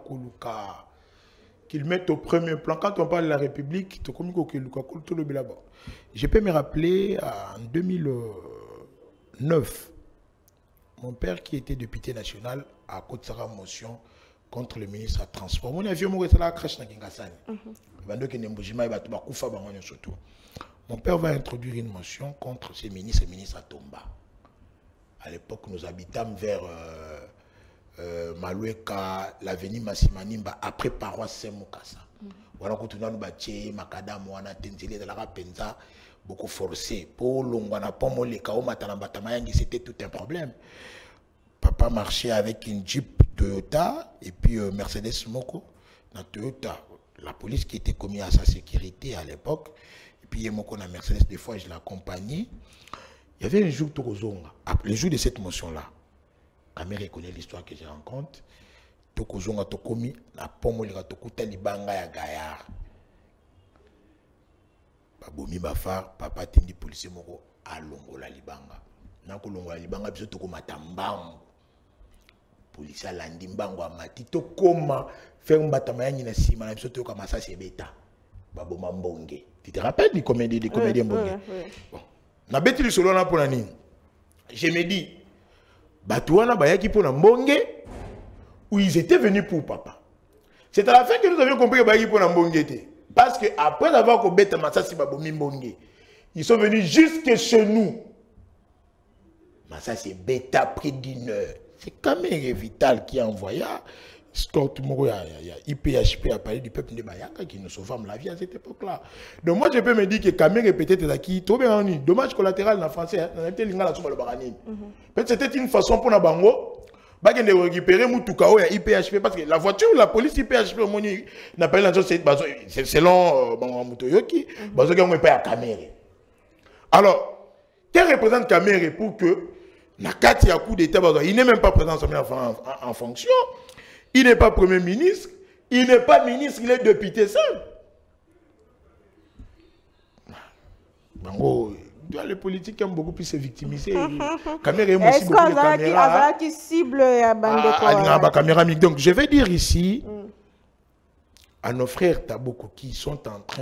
qu'ils mettent au premier plan. Quand on parle de la République, je peux me rappeler en 2009. Mon père, qui était député national, a côté sa motion contre le ministre à transport. Mon avion m'a la crash na Kingasani. Mon père va introduire une motion contre ces ministres et ministres à Tomba. À l'époque, nous habitâmes vers Maloueka, l'avenue Massimanimba, après paroisse Saint-Moukassa. Voilà, quand on a bâti Makadam, on a tenté de la rapenza, beaucoup forcé. Pour l'ongwana pomo les kao matanambatamayangi, c'était tout un problème. Papa marchait avec une Jeep Toyota et puis Mercedes Moko. Dans Toyota, la police qui était commise à sa sécurité à l'époque. Et puis Moko na Mercedes, des fois je l'accompagnais. Il y avait un jour Tokozonga, le jour de cette motion-là. Kamere connaît l'histoire que j'ai rencontre. Tokozonga Tokomi, la pomo les Tokuta Libanga ya Gaillard. Bomi Bafar, papa tendi policier moko à Longola Libanga. Nako Longola Libanga, biso toko matambango. Policier landi mbango a matito koma faire mbatamaya na sima na biso toko masa sebeta. Baboma mbonge. Tu te rappelles des comédies mbonge? Bon. Na beti li solo na pona nini. Je me dis Batouana bayaki pona mbonge où ils étaient venus pour papa. C'est à la fin que nous avions compris que bayaki pona mbonge était. Parce que après avoir combattu Massassi Babomi Mbonge, ils sont venus jusque chez nous. Massassi Beta près d'une heure. C'est Kamere Vital qui a envoyé. Scott Moro, il y a IPHP à parler du peuple de Bayaka qui nous sauve la vie à cette époque-là. Donc moi je peux me dire que Kamere peut-être qui trop bien en dommage collatéral en français. Peut-être c'était une façon pour Nabango. De récupérer Moutoukao et IPHP parce que la voiture, la police IPHP n'a pas c'est selon Moutoyoki, ils n'ont pas à Kamere. Alors, quel représente Kamere pour que Nakati a coup d'état, il n'est même pas présent en fonction, il n'est pas premier ministre, il n'est pas ministre, il est député seul. Bango. Les politiques aiment beaucoup plus se victimiser. Est-ce qu'on qui cible la bande de Donc, je vais dire ici à nos frères Taboko qui sont en train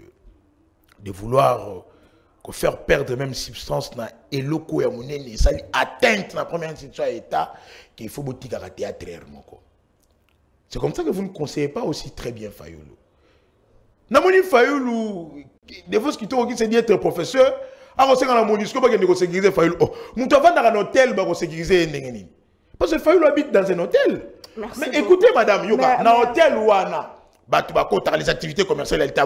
de vouloir faire perdre même substance dans l'éloko et monnaie, ça atteinte la première institution à l'État qu'il faut boutique à théâtre. C'est comme ça que vous ne conseillez pas aussi très bien Fayoulou. Namoni Fayoulou, des fois, ce qui c'est d'être professeur. Alors, c'est quand la MONUSCO va sécuriser Fayoulou. Oh, nous avons dans un hôtel pour sécuriser Ndengeni. Parce que Fayoulou habite dans un hôtel. Merci mais beaucoup. Écoutez, madame Yoka, dans un hôtel où on a les activités commerciales, il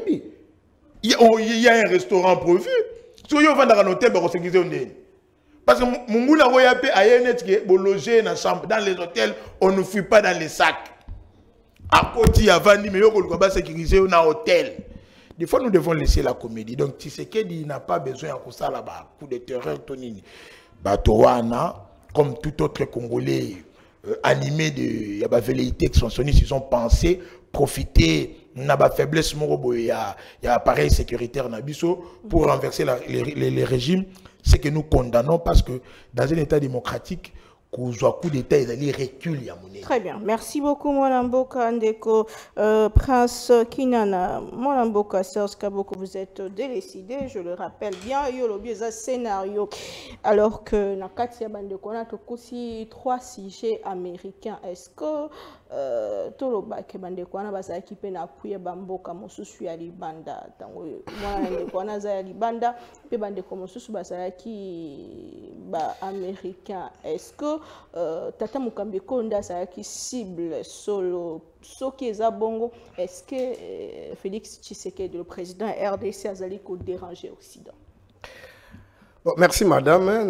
y a un restaurant prévu. Si on va dans un hôtel pour sécuriser Ndengeni. Parce que mon a loger dans la chambre. Dans les hôtels, on ne fuit pas dans les sacs. À côté, avant, mais on va sécuriser dans un hôtel. Des fois, nous devons laisser la comédie. Donc, Tshisekedi n'a pas besoin de ça là-bas. Coup de terreur, Tonini. Batouana, comme tout autre Congolais animé de la velléité expansionniste, ils ont pensé profiter de la faiblesse il y a appareil sécuritaire Nabiso pour renverser les régimes. C'est que nous condamnons parce que dans un État démocratique, coup d'État, ils reculent. Très bien. Merci beaucoup, Molamboka Ndeko. Prince Kinana, Molamboka Serge Kaboko, vous êtes décidé, je le rappelle bien. Il y a le scénario. Alors que Nakatia Bandeko, on a aussi 3 sujets américains. Est-ce que Toloba Bandeko, on a équipé Napuya Bamboka, Mosusu Alibanda, Molamboka, on a Alibanda, puis Bandeko Mosusu Bazaki américain. Est-ce que Tata Mukambe Konda qui cible solo qui est à Bongo, est-ce que Félix Tshisekedi, le président RDC, a dérangé l'Occident? Bon, merci madame.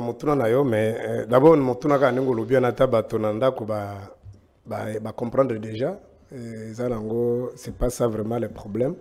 Mais d'abord, nous comprendre déjà. C'est pas ça vraiment le problème.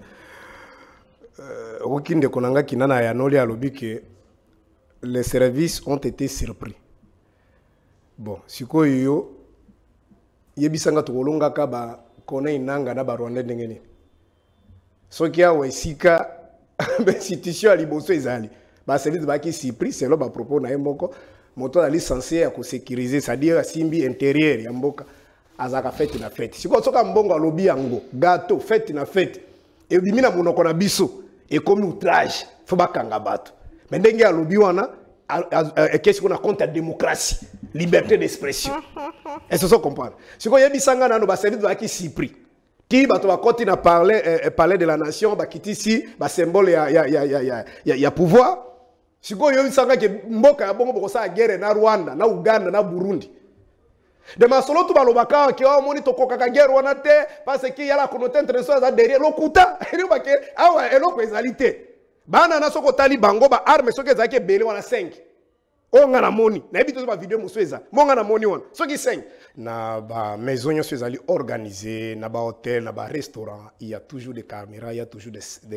Les services ont été surpris. Bon, si quoi yo yebisanga tukolonga ka ba kona inanga na ba Rwanda ndengeni. Soki ya wesika ba institution aliboso ezali. Ba service ba ki surpris selon ba propos na yemoko moto ali censé ya ko sécuriser, c'est-à-dire simbi intérieur ya mboka azaka fête na fête. Si quoi soka mbongo alobi yango gâteau fête na fête. Et bimina monoko na biso et comme outrage faut ba kanga bato. Mais ndenge alobi wana qu'est-ce qu'on a contre la démocratie, liberté d'expression. Est-ce que vous comprenez? Si vous avez dit que vous avez dit si pris. Qui va continuer à parler de la nation, bah qui ici, bah symbole y a pouvoir. Si vous avez dit que mboka ya bongo bokosa guerre na Rwanda, na Uganda, na Burundi. De ma solo tu balobaka ki o moni to kokaka guerre wana te parce que y a la communauté internationale derrière lokuta. Eno ba ke awa eloko ezalité. Bana na soko tali bango ba arme soki ezaki ebele wana 5 onga na moni na yebi to ba video musueza monga na moni wana soki 5 na ba maison nyonso ezali organisée na ba hôtel na ba restaurant il y a toujours des caméras il y a toujours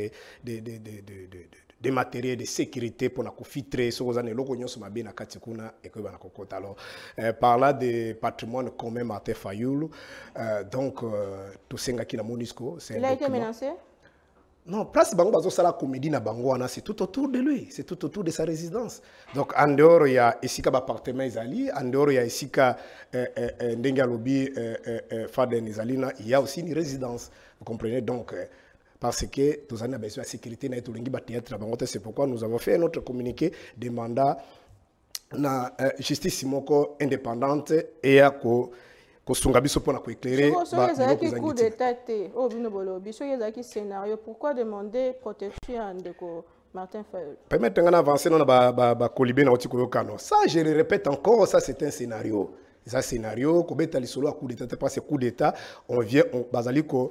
des matériels de sécurité pour na ko filtrer soko za ne loko nyonso mabe na kati kuna et que bana kokota. Alors par là des patrimoine commun Martin Fayoulou donc tout senga ki na MONUSCO c'est il a été menacé. Non, place bango bazo sala comédie na bango c'est tout autour de lui, c'est tout autour de sa résidence. Donc en dehors il y a ici ka appartement Izali, en dehors il y a ici ka ndenga lobby Faden Izalina, il y a aussi une résidence. Vous comprenez donc parce que tous en a besoin de sécurité na tout lengi ba théâtre bango, c'est pourquoi nous avons fait notre communiqué demandant na justice moko indépendante et à ko kosunga biso pona ko éclairer ba coup d'état au bino bolobi so yezaki scénario pourquoi demander protection de Martin Fayulu permettre ngana avancer non ba kolibé na otiko yokano ça je le répète encore ça c'est un scénario. Ça scénario ko beta lisolo a coup d'état parce que coup d'état on vient on bazali ko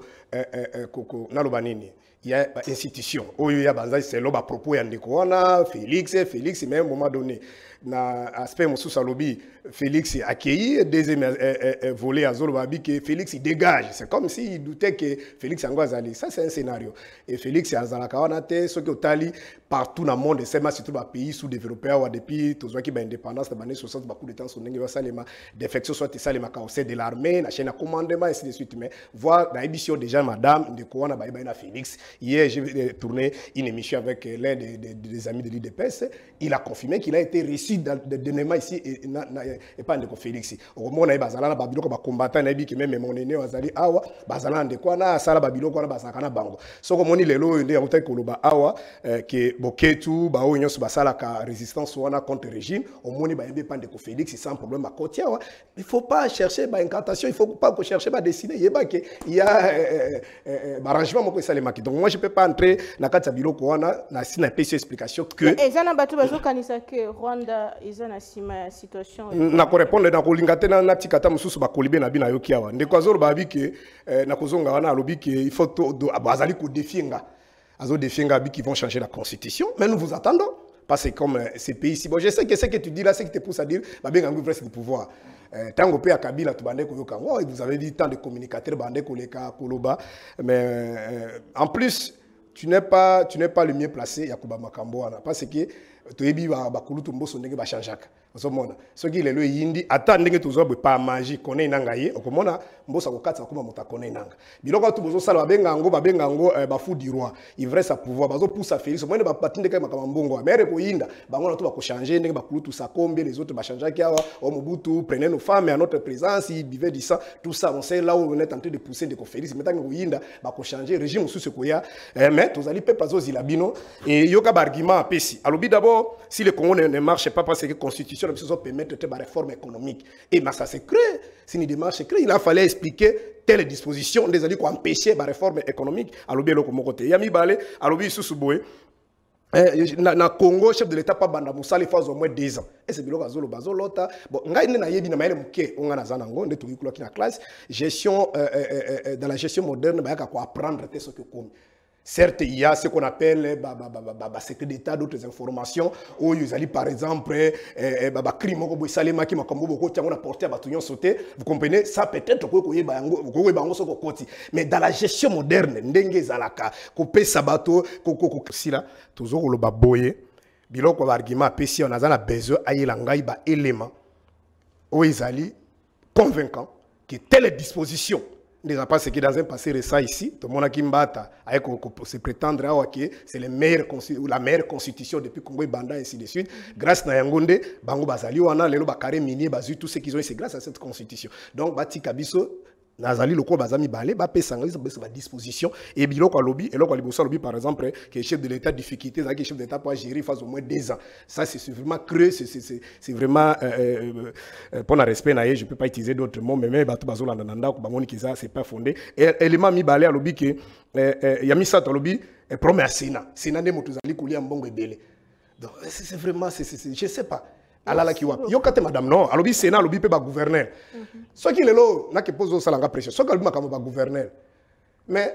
na lobanini il y a une institution où il y a bazali c'est loba propos ya ndeko wana Félix même moment donné na aspect mosusu lobby Félix accueilli deuxième volet à Zolobabi que Félix il dégage c'est comme s'il doutait que Félix Angwazali ça c'est un scénario et Félix azalaka wana te ce que otali partout dans le monde c'est surtout dans pays sous-développés ou depuis tous qui ba indépendance dans les 60 beaucoup de temps son ndenge salema défection soit salema ka au sein de l'armée la chaîne à commandement et ainsi de suite mais voir dans l'émission déjà madame de Kouana ba na Félix hier j'ai tourné une émission avec l'un des amis de l'UDPS il a confirmé qu'il a été reçu de Nema ici et pas de Félix. Au moment où bazala na babilo ko ba combattant na bi que même mon aîné azali awa bazala de quoi na sala babilo ko na bazaka na bango. So ko moni lelo nde ya koloba awa que boketu ba o nyonso basala ka résistance wana contre régime au moni ba yebe pas de Félix sans problème à côté wa. Il faut pas chercher ba incantation, il faut pas chercher ba décider yeba que il y a arrangement moko salema ki. Donc moi je peux pas entrer na kati ya biloko wana na sina pesi explication que ezana batu bazo kanisa que Rwanda izana sima situation na ko répondre na ko lingate na tikata mususu ba kolibé na bina yoki awa ndeko azolo ba bi ke na kozonga wana alobi ke il faut bazali ko défienga azo défienga bi qui vont changer la constitution mais nous vous attendons parce que comme ces pays ici bon je sais que ce que tu dis là c'est que te pousse à dire ba benga ngou presque pouvoir tango pe akabila to bande ko yoka vous avez dit tant de communicateurs bande ko leka koloba mais en plus tu n'es pas le mieux placé yakuba makambo wana parce que toyebi ba kulutu mboso ndenge ba changeaka ozomona soki lelo yindi ata ndenge tozobwe pa magie kone nanga ye okomona mbosa kokatsa kuma muta kone nanga biloko tu bozo sala babenga ngo ba fou du roi il vrai sa pouvoir bazo poussa Félix mwene ba patinde ka makama mbongo mere ko yinda bangona to ba ko changer ndenge ba kulutu sa kombe les autres ba changer ki awa o Mobutu prenez nos femmes à notre présence ils buvaient du sang tout ça on sait là où on est en train de pousser de ko Félix maintenant ko yinda ba ko changer régime sous ce koya mais tozali pe pazo zilabino et yoka ba argument apesi alobi d'abord si le Congo ne marche pas parce que constitution ne permettre de réforme économique et mais ça c'est créé si une démarche créée il a fallu expliquer telle disposition des alliés qui empêcher la réforme économique alobi eloko moko te yami balé alobi susu boye na Congo chef de l'état pas banda musali phase au moins 2 ans et c'est biloko azolo bazolota bon ngai ne na yebi na maele muke onga na zana ngo nde tukikula kina classe gestion dans la gestion moderne ba ka ko apprendre te ce que comme. Certes, il y a ce qu'on appelle secret d'État, d'autres informations, où ils allaient par exemple, crime, vous comprenez, ça peut-être, mais dans la gestion moderne, ndenge zalaka, couper sabato, si là, toujours le baboye, biloko argument, pesi, on a besoin d'aller ba élément, où ils allaient convaincant que telle disposition. Déjà parce que dans un passé récent ici, tout le monde a qui mbata avec se prétendre que c'est la meilleure constitution depuis Congo et Banda et ainsi de suite. Grâce à Yangonde, Bango Bazali, wana lelo bakare minier, bazu tout ce qu'ils ont, c'est grâce à cette constitution. Donc Bati Kabiso Nazali loko bazami balé ba pesanga ba disposition et biloko lobby et loko liboso lobby par exemple que chef de l'état difficulté que chef d'état pour gérer face au moins 2 ans. Ça c'est vraiment creux, c'est vraiment pour le respect naie, je peux pas utiliser d'autres mots mais bato bazola nanda ko bamoni que ça c'est pas fondé et élément mi balé lobby que yami ça lobby promet à Sénat ne motuzali kulia mbongo ebele. Donc c'est vraiment je sais pas. Alala ki wapi yokate madame non alobi Sénat alobi pe ba gouverneur soki lelo na ke pose salanga pression soki alobi makamo ba gouverneur mais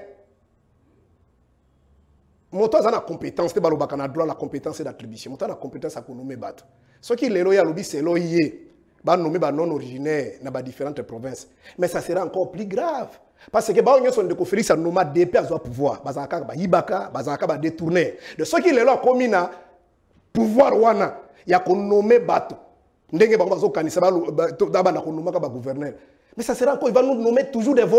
moto azana compétence te balobaka na droit la compétence d'attribution moto na compétence à nommer bato soki lelo ya alobi selo yé ba nommer ba non originaire na ba différentes provinces mais ça sera encore plus grave parce que ba onyo de ko Félix anoma DP azo pouvoir bazaka ba yibaka bazaka ba détourner de soki lelo akomi na pouvoir wana ya ko nommer bato ndenge bango bazo kanisa ba na ko nommer ka ba gouverneur mais ça sera encore il va nous nommer toujours des volets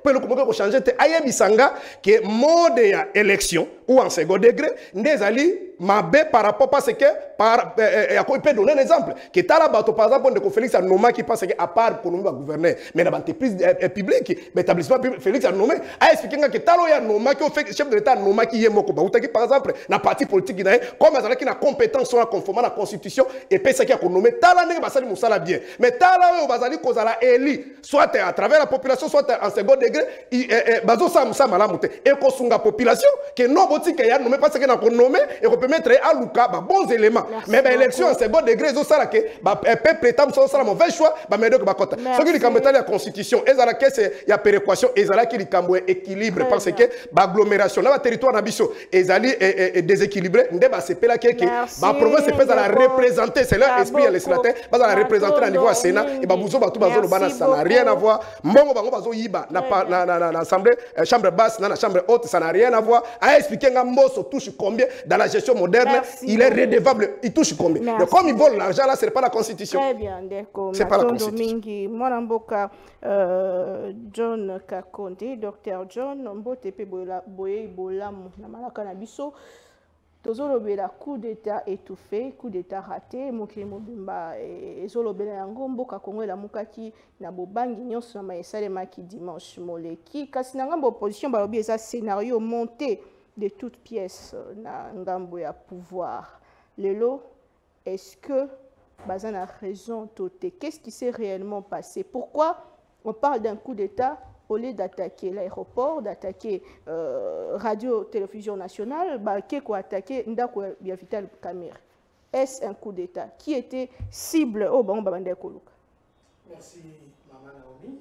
le comment changer te aye bisanga que mode ya élection ou en second degré des ali mabé par rapport parce que par il peut donner un exemple que tala bato par exemple de Félix Anoma qui pense que à part pour nous gouverner mais dans l'entreprise publique l'établissement Félix Anoma a expliqué que talo ya Noma qui fait chef de l'état Noma qui est moko ba utaki par exemple na parti politique na comme azala qui na compétence sur la conformément à la constitution et pesa qui a nommé tala ndenge basali musala bien mais tala yo bazali kozala éli soit à travers la population soit en second degré bazo sa musa malamu te et ko sunga population que non botike ya nommé parce que na ko nommé et ko mettre à Luka bons éléments. Merci mais l'élection en second degré, ils ont ça que peuple état ça mauvais choix, mais donc bakota. Ce qui est la constitution, ils ont la caisse, il y a péréquation, ils ont la qui équilibre parce que l'agglomération, là, le territoire d'ambition, ils ont déséquilibré. Ndé ba c'est là que la province est pas à la représenter, c'est leur esprit à législateur, pas à la représenter au niveau Sénat et ba bouzo ba tout bazo le bana ça n'a rien à voir. Mbongo bango bazo yiba na assemblée chambre basse, na chambre haute, ça n'a rien à voir. A expliquer ngambo touche combien dans la gestion moderne, merci il est redevable, il touche combien. Merci. Donc comme il vole l'argent là, ce n'est pas la constitution. Très bien, d'accord. C'est pas la constitution. Mwanamboka John Kakonde, docteur John, Mbotepe Boye Bolam, Namalaka Nabiso, Tozolobela coup d'état étouffé, coup d'état raté, Mokili Mobimba et Zolobela Yango, Mboka Kongo la Mukaki, Nabobangi Nyonso Maesale Maki dimanche Moleki, Kasinanga opposition Balobi eza scénario monté de toutes pièces na ngambo ya pouvoir. Lelo, est-ce que Bazan a raison Toté? Qu'est-ce qui s'est réellement passé? Pourquoi on parle d'un coup d'État au lieu d'attaquer l'aéroport, d'attaquer Radio-Télévision Nationale, qu'on attaqué Ndako Biavital Kamir? Est-ce un coup d'État? Qui était cible au Bango Babande Koluka? Merci, Maman Naomi.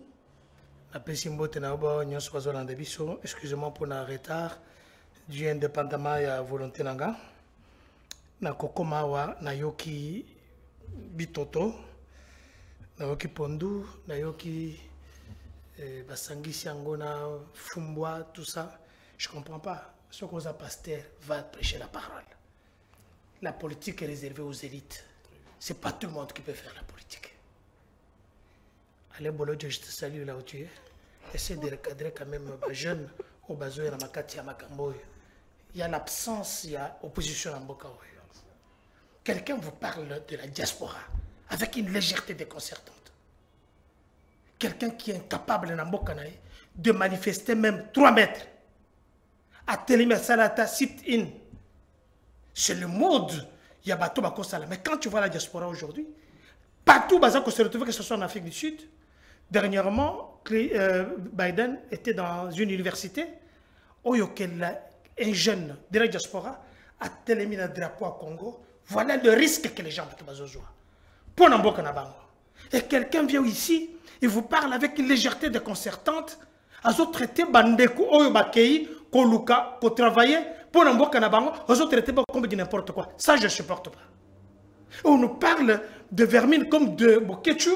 Excusez-moi pour le retard. Du indépendamment à volonté nanga na kokomawa na yoki bitoto na yoki pondu na yoki basangisi yango na fumbwa tout ça je comprends pas ce qu'on a pasteur va prêcher la parole. La politique est réservée aux élites, c'est pas tout le monde qui peut faire la politique. Allez Bolo, je te salue là où tu es, essaie de recadrer quand même les jeunes au bazoé na makati ya makambo. Il y a l'absence, il y a opposition à Mboka. Quelqu'un vous parle de la diaspora avec une légèreté déconcertante. Quelqu'un qui est incapable de manifester même 3 mètres à Télémé Salata sit-in. C'est le mode. Il y a bateau Bakosala. Mais quand tu vois la diaspora aujourd'hui, partout où se retrouve, que ce soit en Afrique du Sud, dernièrement, Biden était dans une université où il y a un jeune de la diaspora a télémis le drapeau à Congo. Voilà le risque que les gens peuvent jouer. Pour Namboka Nabango. Et quelqu'un vient ici, il vous parle avec une légèreté déconcertante. Azo traité Bandeko, Oyobakei, Koluka, pour travailler. Pour Namboka Nabango, azo traité comme de n'importe quoi. Ça, je ne supporte pas. On nous parle de vermine comme de Bokechu,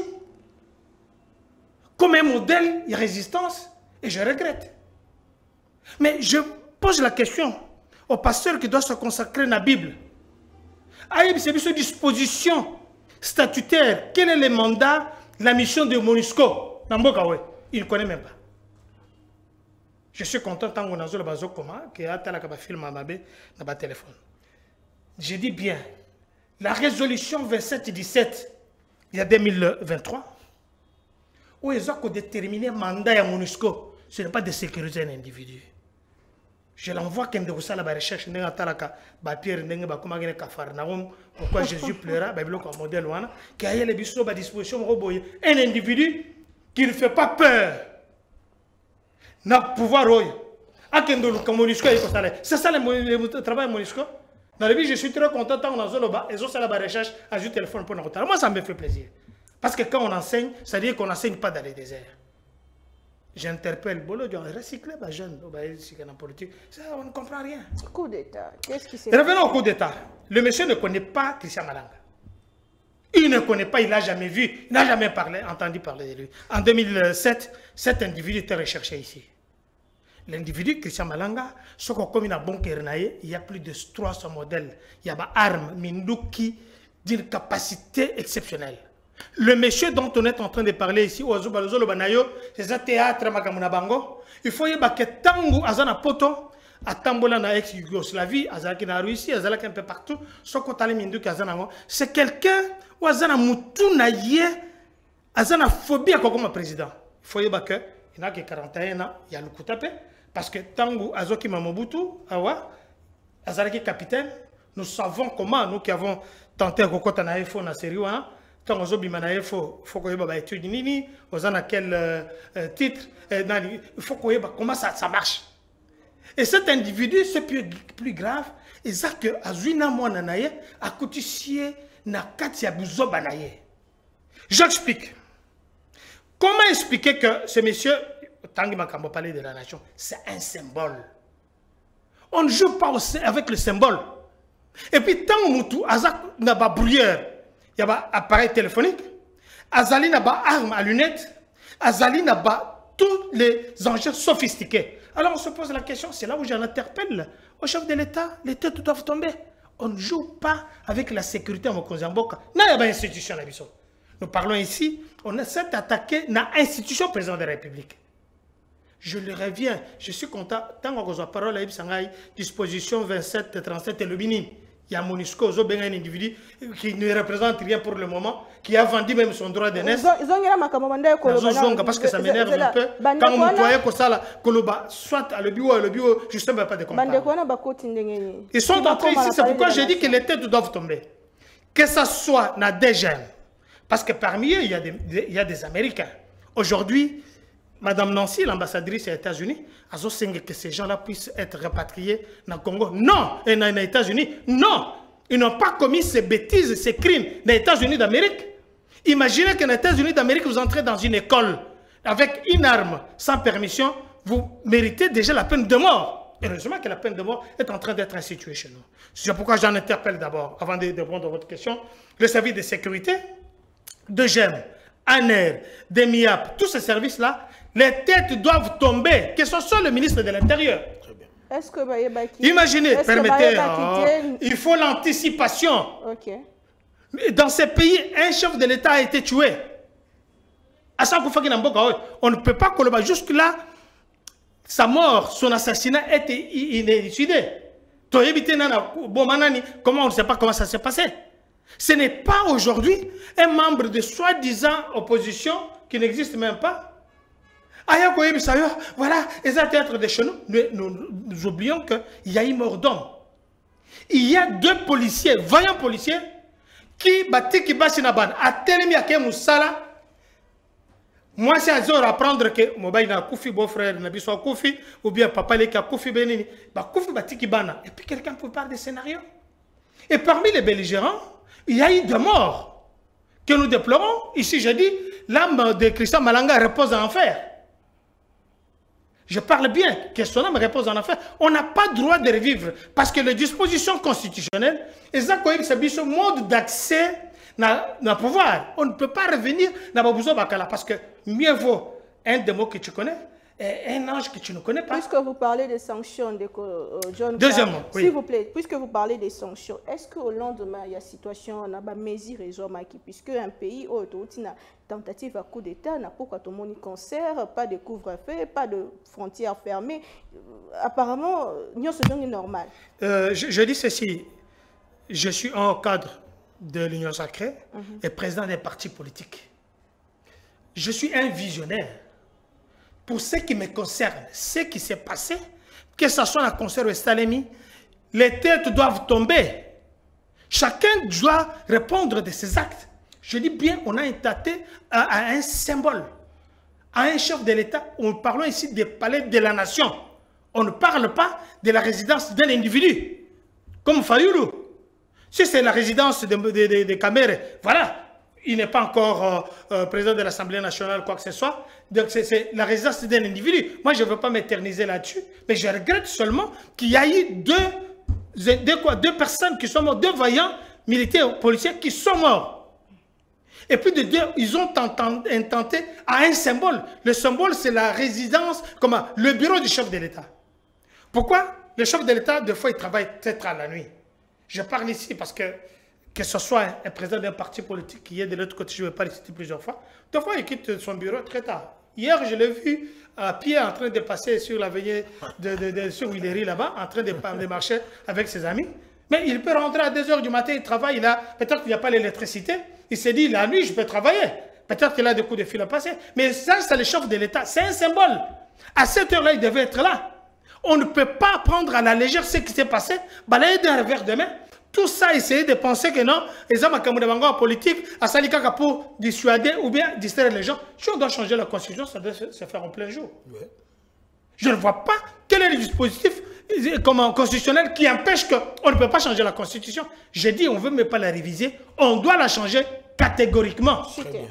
comme un modèle de résistance. Et je regrette. Mais je pose la question au pasteur qui doit se consacrer à la Bible. Aïe, c'est une disposition statutaire. Quel est le mandat, la mission de MONUSCO? Il ne connaît même pas. Je suis content tant qu'on a le bazo comment que a film à ma téléphone. Je dis bien, la résolution 2717 il y a 2023 où ils ont déterminé le mandat à MONUSCO, ce n'est pas de sécuriser un individu. Je l'envoie quand de ça la recherche n'enga talaka ba Pierre n'enga ba comment gagner Cafarnaum pourquoi Jésus pleura ba biloko modèle wana qui a les biso ba disposition roboye un individu qui ne fait pas peur n'a pouvoir roy akendo le MONUSCO c'est ça le travail MONUSCO. Dans la vie je suis très content quand on a zoloba et ça la recherche à du téléphone pour nous. Moi ça me fait plaisir parce que quand on enseigne ça veut dire qu'on n'enseigne pas dans les déserts. J'interpelle Bolo, on recycle les jeunes, en politique. Ça, on ne comprend rien. Coup d'État. Qu'est-ce qui s'est Revenons au coup d'État. Le monsieur ne connaît pas Christian Malanga. Il ne connaît pas, il n'a jamais vu, il n'a jamais entendu parler de lui. En 2007, cet individu était recherché ici. L'individu, Christian Malanga, ce qu'on comme il a bon il y a plus de 300 modèles. Il y a des armes, Minduki, d'une capacité exceptionnelle. Le monsieur dont on est en train de parler ici, c'est un théâtre, il faut que Tango Azana Poto, à Tambola na ex-Yougoslavie, Azalaki na Russie, Azalaki un peu partout, c'est quelqu'un où Azana Moutou na yé, Azana phobie à comme président. Il faut que il n'a que 41 ans, il y a le coup tapé, parce que Tango Azoki Mamobutu, Awa, Azalaki capitaine, nous savons comment, nous qui avons tenté à Kokota na EFO na série 1, tant que il faut qu'on ait étude nini, à quel titre, il faut qu'on ait comment ça marche. Et cet individu, c'est plus grave, et ça que Azuina Mouananaye a cotisé na Katia Bouzo Banaye. J'explique. Comment expliquer que ce monsieur, Tanguy Makambo parlait de la nation, c'est un symbole. On ne joue pas avec le symbole. Et puis, tant que Moutou, Azak n'a pas bruyère. Il y a un appareil téléphonique, Azali n'a pas arme à lunettes, Azali n'a pas tous les enjeux sophistiqués. Alors on se pose la question, c'est là où j'en interpelle au chef de l'État, les têtes doivent tomber. On ne joue pas avec la sécurité en Mokozamboka. Il n'y a pas d'institution. Nous parlons ici, on essaie d'attaquer l'institution président de la République. Je le reviens, je suis content, tant qu'on a parole à Ibsangaï, disposition 27-37 et le Binin. Il y a Monisco, un individu qui ne représente rien pour le moment, qui a vendu même son droit d'aînesse. Parce que ça m'énerve un peu. Quand on voyait que ça, soit à le bio, justement, pas de comprendre. Ils sont entrés ici, c'est pourquoi j'ai dit que les têtes doivent tomber. Que ce soit dans des jeunes, parce que parmi eux, il y a des Américains. Aujourd'hui, Madame Nancy, l'ambassadrice des États-Unis, a dit que ces gens-là puissent être rapatriés dans le Congo. Non, et dans les États-Unis, non. Ils n'ont pas commis ces bêtises, ces crimes dans les États-Unis d'Amérique. Imaginez que dans les États-Unis d'Amérique, vous entrez dans une école avec une arme sans permission, vous méritez déjà la peine de mort. Heureusement que la peine de mort est en train d'être instituée chez nous. C'est pourquoi j'en interpelle d'abord, avant de répondre à votre question, le service de sécurité, de GEM, ANER, DEMIAP, tous ces services-là, les têtes doivent tomber, que ce soit le ministre de l'Intérieur. Est-ce que imaginez, permettez, il faut l'anticipation. Okay. Dans ces pays, un chef de l'État a été tué. On ne peut pas collaborer. Jusque-là, sa mort, son assassinat était inélucidé. Comment on ne sait pas comment ça s'est passé? Ce n'est pas aujourd'hui un membre de soi-disant opposition qui n'existe même pas. Voilà, ils ont théâtre de chez nous. Nous oublions qu'il y a une mort d'homme. Il y a deux policiers, vaillants policiers, qui battent qui battent Naban. À Telemi à Moussala, moi c'est à zéro apprendre que mon bail n'a Koufi, beau-frère, n'a pas Koufi, ou bien papa les a Koufi Benini. Koufi battit qui bana. Et puis quelqu'un peut parler des scénarios. Et parmi les belligérants, il y a eu des morts que nous déplorons. Ici, je dis, l'âme de Christian Malanga repose en enfer. Je parle bien, que son âme repose en enfer. On n'a pas le droit de revivre parce que les dispositions constitutionnelles, c'est un mode d'accès au pouvoir. On ne peut pas revenir dans Babouzo Bakala parce que mieux vaut un démon que tu connais et un ange que tu ne connais pas. Puisque vous parlez des sanctions, John, deuxièmement, oui. S'il vous plaît, puisque vous parlez des sanctions, est-ce qu'au lendemain, il y a situation, on a mesure puisque un pays où il y a tentative à coup d'État, n'a pas tout le monde concert, pas de couvre-feu, pas de frontières fermées. Apparemment, c'est normal. Je dis ceci, je suis en cadre de l'Union sacrée et président des partis politiques. Je suis un visionnaire. Pour ce qui me concerne, ce qui s'est passé, que ce soit la concert au Stalemi, les têtes doivent tomber. Chacun doit répondre de ses actes. Je dis bien, on a attaqué à un symbole, à un chef de l'État. On parle ici des palais de la nation. On ne parle pas de la résidence d'un individu, comme Fayoulou. Si c'est la résidence de Kamere, voilà. Il n'est pas encore président de l'Assemblée nationale, quoi que ce soit. Donc c'est la résidence d'un individu. Moi, je ne veux pas m'éterniser là-dessus, mais je regrette seulement qu'il y a eu deux personnes qui sont mortes, deux vaillants militaires policiers qui sont morts. Et puis de deux, ils ont intenté à un symbole. Le symbole, c'est la résidence, le bureau du chef de l'État. Pourquoi? Le chef de l'État, des fois, il travaille peut-être à la nuit. Je parle ici parce que que ce soit un président d'un parti politique qui est de l'autre côté, je ne vais pas le citer plusieurs fois, des fois il quitte son bureau très tard. Hier, je l'ai vu à pied en train de passer sur l'avenue sur Willery là-bas, en train de marcher avec ses amis. Mais il peut rentrer à 2 h du matin, il travaille, peut-être qu'il n'y a pas l'électricité. Il s'est dit, la nuit, je peux travailler. Peut-être qu'il a des coups de fil à passer. Mais ça, c'est le chef de l'État. C'est un symbole. À cette heure-là, il devait être là. On ne peut pas prendre à la légère ce qui s'est passé, balayer d'un revers de main. Tout ça, essayer de penser que non, les hommes en politique, à Salikaka pour dissuader ou bien distraire les gens. Si on doit changer la constitution, ça doit se faire en plein jour. Ouais. Je ne vois pas quel est le dispositif constitutionnel qui empêche qu'on ne peut pas changer la constitution. J'ai dit, on ne veut même pas la réviser, on doit la changer catégoriquement.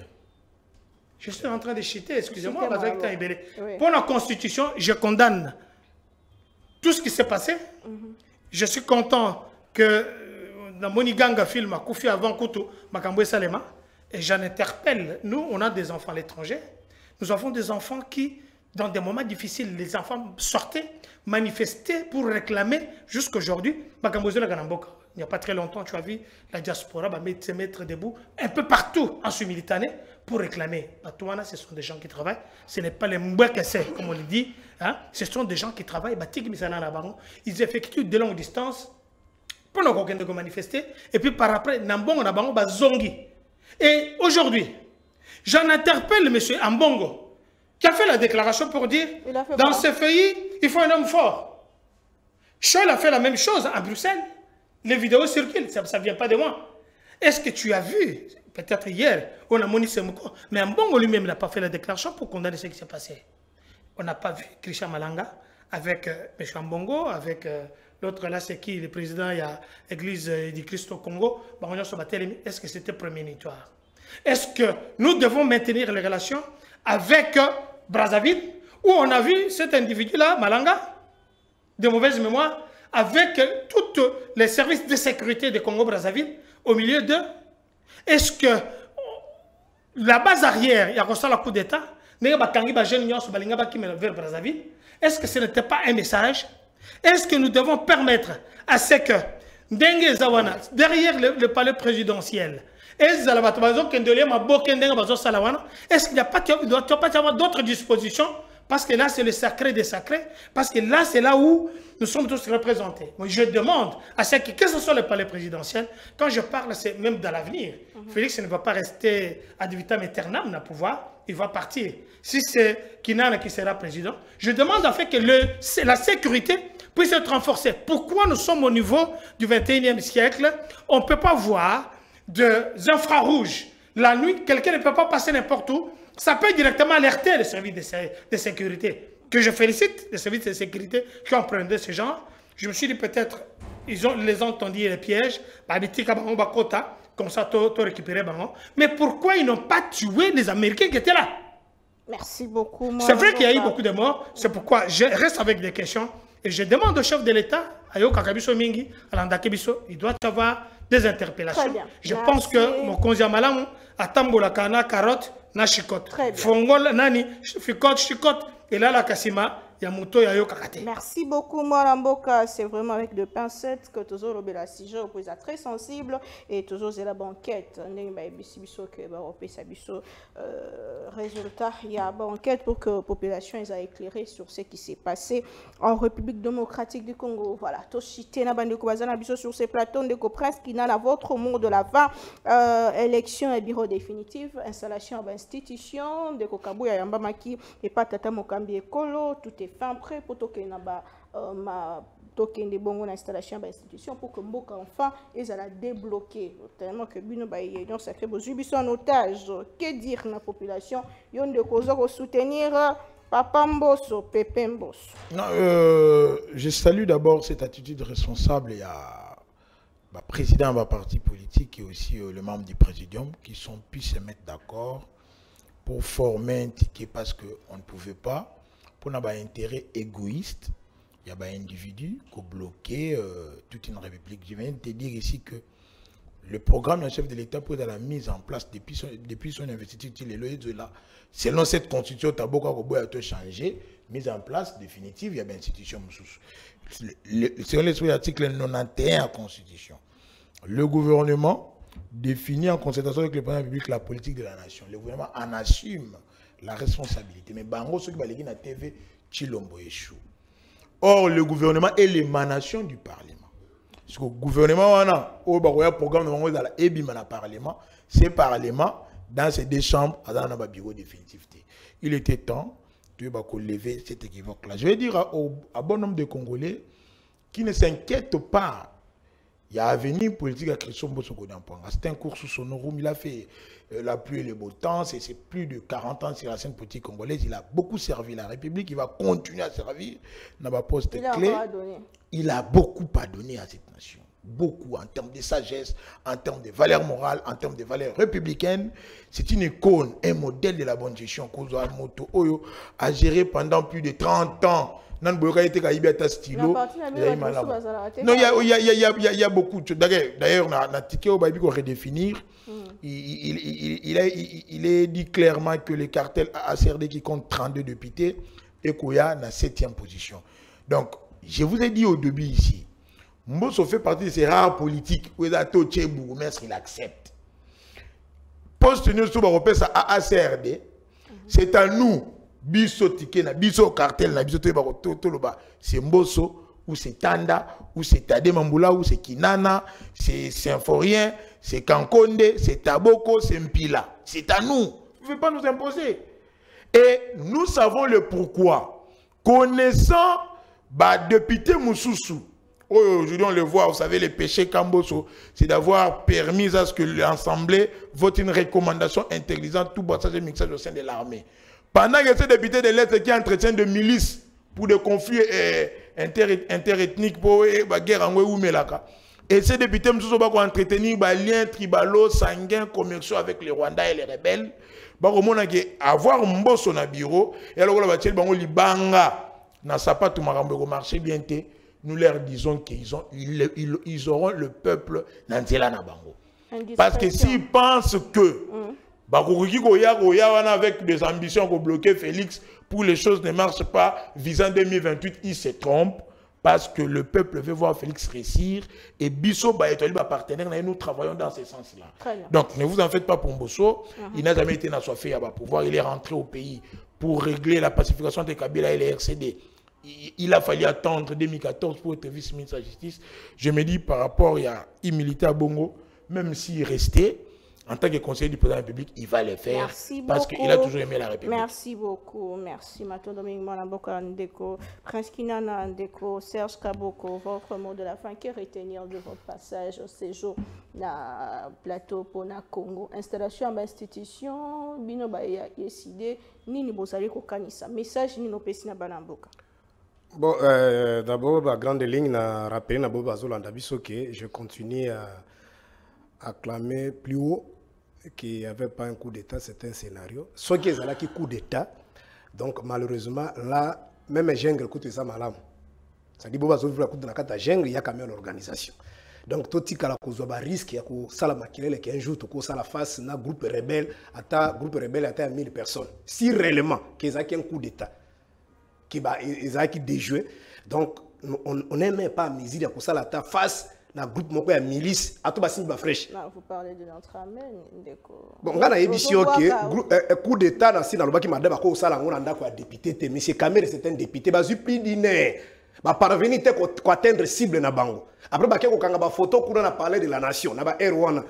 Je suis en train de chiter, excusez-moi, oui. Pour la constitution, je condamne tout ce qui s'est passé. Je suis content que dans Moniganga film à Koufi avant Koutou, Makamboué Salema, et j'en interpelle. Nous, on a des enfants à l'étranger. Nous avons des enfants qui, dans des moments difficiles, les enfants sortaient, manifestaient pour réclamer jusqu'aujourd'hui. Makamboué Salema, il n'y a pas très longtemps, tu as vu la diaspora se mettre debout un peu partout en Sumilitané pour réclamer. Batouana, ce sont des gens qui travaillent. Ce n'est pas les mbouakessés, comme on le dit. Hein? Ce sont des gens qui travaillent. Ils effectuent de longues distances pour nous manifester. Et puis par après, Nambongo, Zongi. Et aujourd'hui, j'en interpelle M. Ambongo, qui a fait la déclaration pour dire, dans ce pays, il faut un homme fort. Scholl a fait la même chose à Bruxelles. Les vidéos circulent, ça ne vient pas de moi. Est-ce que tu as vu, peut-être hier, on a moni Semouko, mais Ambongo lui-même n'a pas fait la déclaration pour condamner ce qui s'est passé. On n'a pas vu Christian Malanga avec M. Ambongo, avec l'autre là, c'est qui? Le président de l'Église du Christ au Congo. Est-ce que c'était prémonitoire? Est-ce que nous devons maintenir les relations avec Brazzaville, où on a vu cet individu-là, Malanga, de mauvaise mémoire, avec tous les services de sécurité de Congo-Brazzaville au milieu d'eux? Est-ce que la base arrière, il y a reçu le coup d'État, est-ce que ce n'était pas un message? Est-ce que nous devons permettre à ce que Dengue Zawana, derrière le palais présidentiel, est-ce qu'il n'y a pas, doit pas y avoir d'autres dispositions? Parce que là, c'est le sacré des sacrés. Parce que là, c'est là où nous sommes tous représentés. Moi, je demande à ceux qui, que ce soit le palais présidentiel, quand je parle, c'est même dans l'avenir. Félix ne va pas rester ad vitam aeternam dans le pouvoir, il va partir. Si c'est Kinana qui sera président, je demande en fait que la sécurité puisse être renforcée. Pourquoi nous sommes au niveau du 21e siècle? On ne peut pas voir des infrarouges. La nuit, quelqu'un ne peut pas passer n'importe où. Ça peut directement alerter les services de sécurité. Que je félicite les services de sécurité qui ont pris ce genre. Je me suis dit peut-être, ils les ont tendu les pièges. Comme ça, tu récupéré. Mais pourquoi ils n'ont pas tué les Américains qui étaient là? Merci beaucoup. C'est vrai qu'il y a eu beaucoup de morts. C'est pourquoi je reste avec des questions. Et je demande au chef de l'État, Ayo Kakabiso Mingi, Alanda Kebiso, il doit y avoir des interpellations. Je pense que mon conseiller Malam, Atambola Kana, carotte, na chicote. Fongol, nani, chicote. Et là, la Kassima, Yamuto, Yayo Kakate. Merci beaucoup, Mwalamboka. C'est vraiment avec de pincettes que toujours le Bela Sijo est très sensible et toujours c'est la banquette. Résultat, il y a une banquette pour que la population soit éclairée sur ce qui s'est passé en République démocratique du Congo. Voilà, Toshite na bande Kobazana biso sur ces plateaux de Coprince qui n'a la votre mot de la fin. Élection et bureau définitif, installation d'institution de Kokabuya Yambamaki et pas Tata Mokambi Ekolo, tout est fin prêt pour toquer ma token de bongo installation d'institution pour que Mboka enfin ils allaient débloquer tellement que Bino Baïon sacré Bozubiso en otage. Que dire la population yon de causer soutenir Papa Mbosso, Pépé Mbosso. Non, je salue d'abord cette attitude responsable. Il y a le président de parti politique et aussi le membre du présidium qui sont pu se mettre d'accord pour former un ticket parce qu'on ne pouvait pas. Pour un intérêt égoïste, il y a des individus qui ont bloqué toute une république. Je viens de te dire ici que le programme du chef de l'État pour la mise en place depuis son investiture, selon cette constitution, il a été changé, mise en place définitive, il y a une institution. Selon l'article 91 de la constitution, le gouvernement définit en concertation avec le président de la République la politique de la nation. Le gouvernement en assume la responsabilité. Mais bango ceux qui balégui na TV Chilombo échoue. Or le gouvernement est l'émanation du Parlement. Parce que le gouvernement au programme de la ebima na Parlement, c'est Parlement dans ces deux chambres dans un bureau définitif. Il était temps de lever cet équivoque-là. Je vais dire à bon nombre de Congolais qui ne s'inquiètent pas. Il y a un avenir politique à Christian Bosoko d'Ampoanga. C'est un cours sous son nom. Il a fait la pluie et le beau temps. C'est plus de 40 ans sur la scène politique congolaise. Il a beaucoup servi la République. Il va continuer à servir dans ma poste clé. Il a beaucoup à donner à cette nation. Beaucoup en termes de sagesse, en termes de valeurs morales, en termes de valeurs républicaines. C'est une icône, un modèle de la bonne gestion. Kozo Moto Oyo a géré pendant plus de 30 ans. Non, il y a beaucoup. D'ailleurs, on a ticket au Baïbi qu'on redéfinir. Il est dit clairement que le cartel ACRD qui compte 32 députés et Koya na 7e position. Donc, je vous ai dit au début ici, Mbosso fait partie de ces rares politiques où il a touché Bourgmestre, il accepte. Poste nous sur à ACRD, c'est à nous. Biso ticket na biso cartel na biso c'est Mbosso ou c'est Tanda ou c'est Tade Mambula ou c'est Kinana, c'est Symphorien, c'est Kankonde, c'est Taboko, c'est Mpila. C'est à nous. Vous ne pouvez pas nous imposer. Et nous savons le pourquoi. Connaissant député Moussoussou. Aujourd'hui, on le voit, vous savez, le péché Kamboso, c'est d'avoir permis à ce que l'Assemblée vote une recommandation interdisant tout brassage et mixage au sein de l'armée. Pendant que ces députés de l'Est qui entretiennent de milices pour des conflits interethniques, pour la guerre en Oumelaka, et ces députés ont entretenir des liens tribaux, sanguins, commerciaux avec les Rwandais et les rebelles, avoir Mbosso na bureau, et alors bien, nous leur disons qu'ils auront le peuple dans Bango. Parce que s'ils pensent que avec des ambitions pour bloquer Félix, pour les choses ne marchent pas, visant 2028, ils se trompent, parce que le peuple veut voir Félix réussir, et Bisso est partenaire, et nous travaillons dans ce sens-là. Donc ne vous en faites pas pour Mbosso, il n'a jamais été fait à pouvoir, il est rentré au pays pour régler la pacification de Kabila et les RCD. Il a fallu attendre 2014 pour être vice-ministre de la Justice. Je me dis par rapport à militaire Bongo, même s'il restait, en tant que conseiller du président de la République, il va le faire. Merci parce qu'il a toujours aimé la République. Merci beaucoup. Merci. Maton Dominique Malamboka Ndeko, Prince Kinana Ndeko, Serge Kaboko, votre mot de la fin, que retenir de votre passage au séjour na plateau pour na Congo. Installation à l'institution, Bino Baya décidé, Nini Bozali Kokanisa. Message Nino Pessina Balamboka. Bon, d'abord, la grande ligne, na rappelé na Boba Zolanda Bisoke, je continue à acclamer plus haut qu'il n'y avait pas un coup d'État, c'est un scénario. Soit qu'il y a un coup d'État, donc malheureusement, là, même un gèngre coûte ça malade. Ça dit que si vous avez un gèngre, il y a quand même l'organisation. Donc, tout ce qui a risque, il y a un jour, il y a la face d'un groupe rebelle, à 1000 personnes. Si réellement, il y a un coup d'État, qui a déjoué, donc on n'aime pas à mesure pour ça la face na groupe moko ya milice ato basini ba fresh. Vous parlez de notre amène ndeko. Bon ngana yebishi OK coup d'état na sina lobaki madame ko sala ngona ndako ya député te monsieur Kamere c'est un député ba zupi dîner ba parvenir te ko atteindre cible na bango. Après ba ke ko kanga ba photo kuna na parler de la nation na ba R1.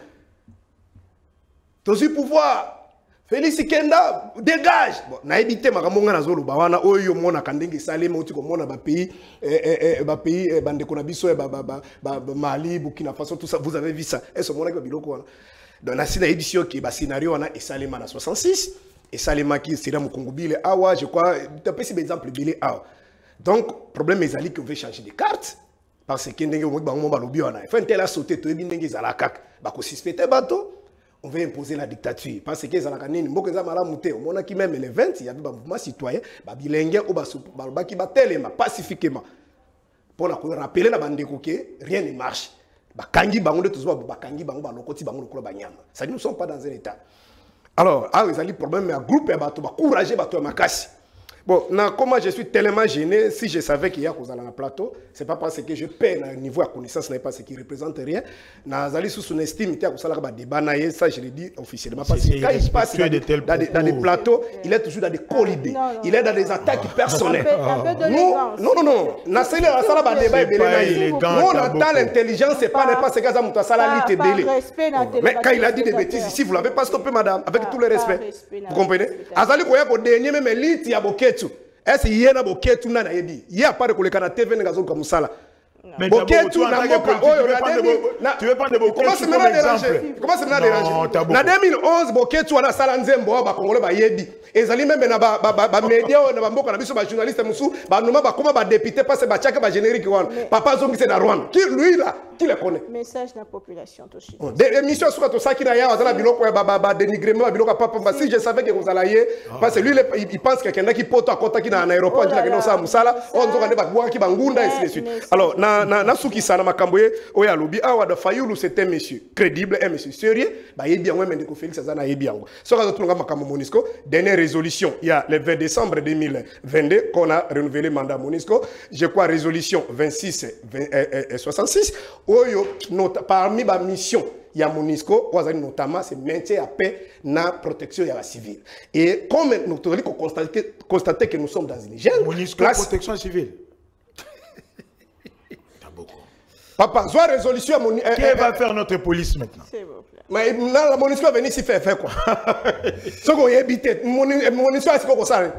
Tozi pouvoir Félix Kenda dégage. Bon na ebité makambo ngana zolo ba wana oyo mona kandenge salema uti ko mona ba pays bande ko na biso Mali, Burkina Faso, tout ça vous avez vu ça. Et ce mona ko biloko wana. Dans la édition qui ba scénario wana et salema na 66 et salema qui c'est là mon Congo bile awa je crois taper ces exemples bile awa. Donc problème ezali que on veut changer de carte parce que ndenge mo ba mo ba lobi wana. Il faut intela sauter to ndenge zala kak ba ko suspecter bateau. On veut imposer la dictature. Parce que les Alakanini, on a qui même les 20, il y avait un mouvement citoyen, bilingue, qui battait pacifiquement. Pour rappeler la bande que rien ne marche. Ça ne nous sommes pas dans un état. Alors, il y a un problème, mais un groupe est courageux, Bon, comment je suis tellement gêné, si je savais qu'il y a cause dans le plateau, c'est pas parce que je perds un niveau à connaissance, n'est pas ce qui représente rien. Nazali sous son estime, il y a un débat, ça je l'ai dit officiellement. Parce que quand il passe dans des plateaux, il est toujours dans des colibés. Il est dans des attaques personnelles. Non. Nous, on attend l'intelligence, c'est pas ce que ça m'a salali te délai. Mais quand il a dit des bêtises ici, vous l'avez pas stoppé, madame, avec tout le respect. Vous comprenez? Azali koya ko dernier même lit ya boketu. Est-ce qu'il y a boketu na yebi? Il y a pas de koleka na TV ngazo comme ça là. Boketu na moka oyo tu veux prendre boketu comme exemple. Comment ça m'a dérangé? Na 2011 boketu na sala nzembo ba kongole ba yebi. Ezali même na ba média na ba mboka na biso ba journaliste musu ba noma ba koma ba député parce ba chaka ba générique wana. Papa zongi c'est na Rwanda. Qui lui là? Qui le connaît? Message de la population aussi. Des émissions sur tout ça qui n'a rien à biloko ba dénigrement biloko papa si je savais que vous alliez parce que lui il pense que quelqu'un qui porte à côté qui dans un aéroport qui na ça musala on zo kande ba bwa ki bangunda ainsi de suite. Alors na suki sana makamboye oya lobi awa da Fayulu c'était un monsieur crédible un monsieur sérieux ba yebi yango même de Félix Azana yebi yango. So ka tulunga makambo Monisco dernière résolution il y a le 20 décembre 2022 qu'on a renouvelé mandat Monisco je crois résolution 26 et 66 oyo parmi ma mission il y a Monisco notamment c'est maintien à paix na protection ya civile et comme nous avons constaté que nous sommes dans une jeune Monisco protection civile. Papa, soit résolution à Monisco. Qui va faire notre police maintenant? Mais la Monisco va venir ici faire quoi? Ce qu'on y habite, Monisco est-ce qu'on ça?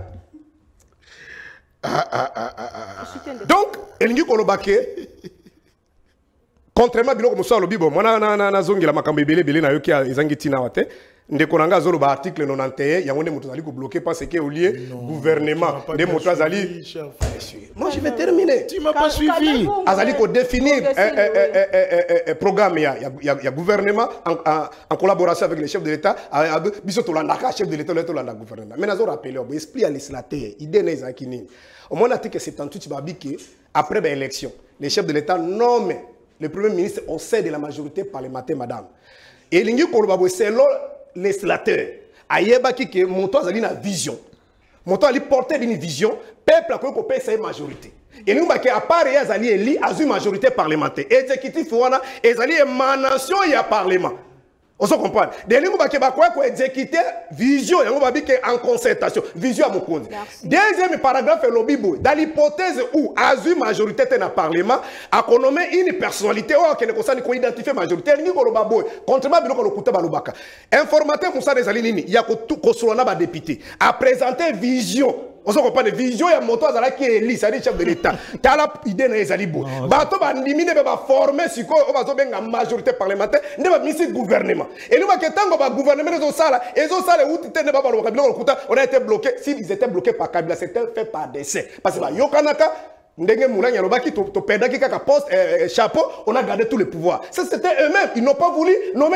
Donc, elle dit qu'on a baqué. Contrairement à biloko muso alobi bon mona na zongela makambo ebele na yoki ezangi tina wate ndeko nanga zolo ba article 91 yango nde moto azali ko bloquer parce que au lieu gouvernement de moto azali moi je vais terminer tu m'as pas suivi azali ko définir programme ya gouvernement en collaboration avec les chefs de l'état biso to landaka chef de l'état to landa gouvernement mais nazo rappeler au esprit à législateur idée na ezaki nini au moins article 78 babiki après l'élection les chefs de l'état nomment le Premier ministre au sein de la majorité parlementaire, madame. Et l'ingi kolobabo selon les sénateurs. Ayeba ki ke monto azali na vision. Monto ali porter une vision, peuple a ko payer sa majorité. Et nous que à part azali eli azu majorité parlementaire. Exécutif wana ezali émanation ya parlement. On se comprend. Dès nous ko exécuter vision yango babike en concertation, vision à Mokonzi. Deuxième paragraphe lobibo dans l'hypothèse où azu majorité dans le parlement a nommé une personnalité ou qui ne concerne ko identifier majorité ni ko lobabo contrairement biloko lokuta balobaka. Informateur Moussa Desali nini ya ko solona ba député a présenter vision. On se comprend de vision ya moto azala qui est c'est le chef de l'état. Tala idée na ezali bo. Bato ba liminer ba former siko o bazo benga majorité parlementaire ndeba misi gouvernement. Et nous ba ketango ba gouvernement ezo sala outi te ne ba baloka biloko lokuta on a été bloqué s'ils étaient bloqués par Kabila c'était fait par décès parce que ba yokanaka ndenge moulin yalobaki to pendaki kaka poste chapeau on a gardé tous les pouvoirs ça c'était eux-mêmes ils n'ont pas voulu nommer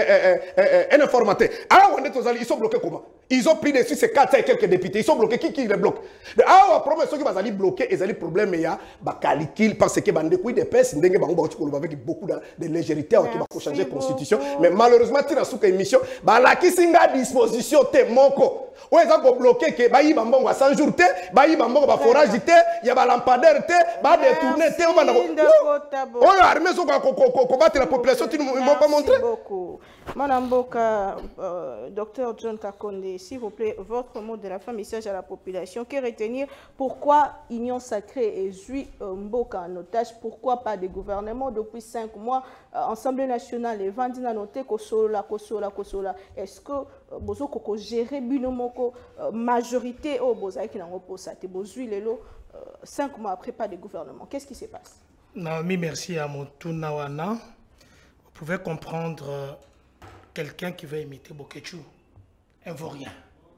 un informateur alors on est aux alliés ils sont bloqués comment ils ont pris dessus ces 400 et quelques députés ils sont bloqués qui les bloque alors premier ceux qui va aller bloquer ils allaient problème ya ba calcul parce que bande couille de pèse ndenge bango ba ko avec beaucoup de légèreté qui va changer constitution mais malheureusement tira sous émission ba la kisinga disposition te moko ou ils ont bloqué que ba yi bambongo à 100 jours te ba yi bambongo ba forage te ya ba lampadaire ba détourner te on a armé so ko combattre la population tu ne m'as pas montré beaucoup Madame Boka docteur John Kakonde s'il vous plaît votre mot de la fin message à la population que retenir pourquoi Union Sacrée et Zui Mboka en otage pourquoi pas des gouvernements depuis 5 mois Assemblée nationale et Vandina noté kosola est-ce que bozo koko gérer binomoko majorité au bozaki na oposa te bozui lelo 5 mois après pas de gouvernement qu'est-ce qui se passe? Naomi merci à Motunawana vous pouvez comprendre quelqu'un qui veut imiter Bokechu un vaurien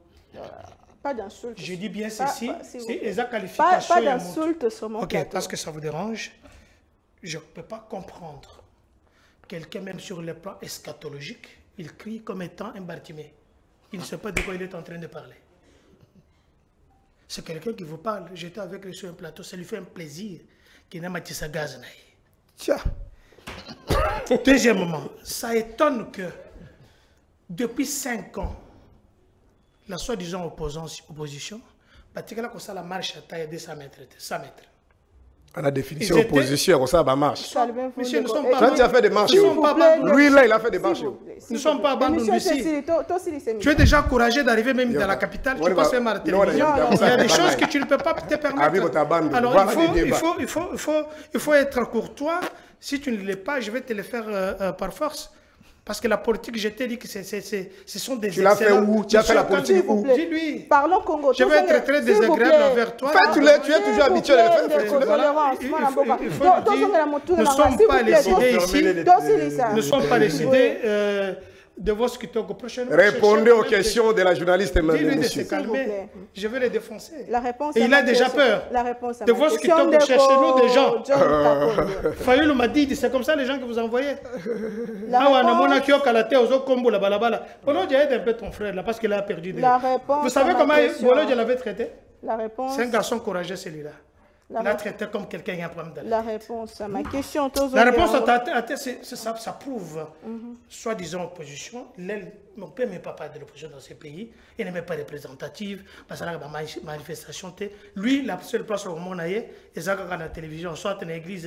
pas d'insulte je dis bien ceci c'est exact qualification pas d'insulte sur mon plateau. Parce que ça vous dérange je ne peux pas comprendre quelqu'un même sur le plan eschatologique il crie comme étant un Bartimée il ne sait pas de quoi il est en train de parler. C'est quelqu'un qui vous parle. J'étais avec lui sur un plateau. Ça lui fait un plaisir qu'il n'ait pas sa gaz. Tiens. Deuxièmement, ça étonne que depuis 5 ans, la soi-disant opposition batikala ko ça la marche à taille 200 mètres, 100 mètres. À la définition opposition, comme ça, marche. Monsieur, nous ne sommes pas... Toi, tu as fait des marches. Lui, là, il a fait des marches. Nous ne sommes pas abandonnés ici. Tu es déjà encouragé d'arriver même dans la capitale. Tu passes même à la télévision. Il y a des choses que tu ne peux pas te permettre. Alors, il faut être courtois. Si tu ne l'es pas, je vais te le faire par force. Parce que la politique, je t'ai dit que ce sont des... Tu l'as fait où? Tu as fait la politique où? Dis-lui. Parlons Congo. Je vais être très désagréable envers toi. Tu es toujours habitué à le faire. Nous ne sommes pas les idées ici. Nous ne sommes pas les idées de vos Kitoko. Répondez aux questions de la journaliste. Dis-lui de se calmer. Je vais les défoncer. Et il a déjà peur. De vos Kitoko, cherchez-nous des gens. Fayoulou m'a dit, c'est comme ça les gens que vous envoyez. Pendant j'ai aidé un peu ton frère là parce qu'il a perdu des... Vous savez comment Bolodia l'avait traité? C'est un garçon courageux celui-là. Il a traité comme quelqu'un qui a un problème de la réponse à ma question. La réponse ça prouve, soi-disant opposition, mon père n'est pas de l'opposition dans ce pays, il n'est même pas représentative, parce que la manifestation, lui, la seule place au monde, c'est dans la télévision, soit dans l'église,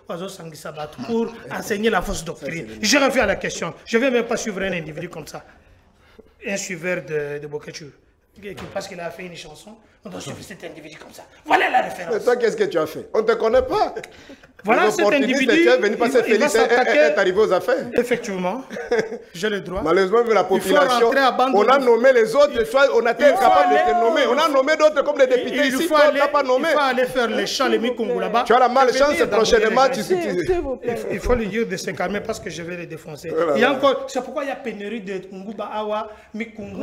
pour enseigner la fausse doctrine. Je reviens à la question, je ne vais même pas suivre un individu comme ça, un suiveur de Bokechu. Parce qu'il a fait une chanson, on doit suivre cet individu comme ça. Voilà la référence. Mais toi, qu'est-ce que tu as fait? On ne te connaît pas. Voilà cet individu. Tu es venu passer Félix est arrivé aux affaires. Effectivement, j'ai le droit. Malheureusement, la population, on a nommé les autres, on a été capable de te nommer. On a nommé d'autres comme des députés ici, toi, tu n'as pas nommé. Il faut aller faire les chants, les mi-Congo là-bas. Tu as la malchance prochainement. Il faut lui dire de se calmer parce que je vais les défoncer. C'est pourquoi il y a pénurie de Kunguba Awa, mi-Congo.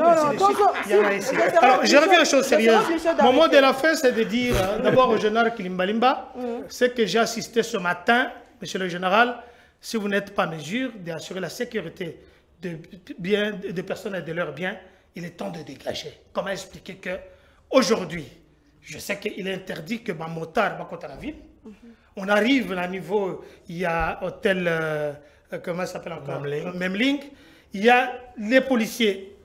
Alors, je reviens à une chose sérieuse. Mon mot de la fin, c'est de dire d'abord au général Kilimbalimba, c'est que j'ai assisté ce matin, monsieur le général, si vous n'êtes pas en mesure d'assurer la sécurité de personnes et de leurs biens, il est temps de dégager. Comment expliquer qu'aujourd'hui, je sais qu'il est interdit que ma motard va contre la ville. On arrive à un niveau, il y a hôtel, comment ça s'appelle encore? Memling. Il y a les policiers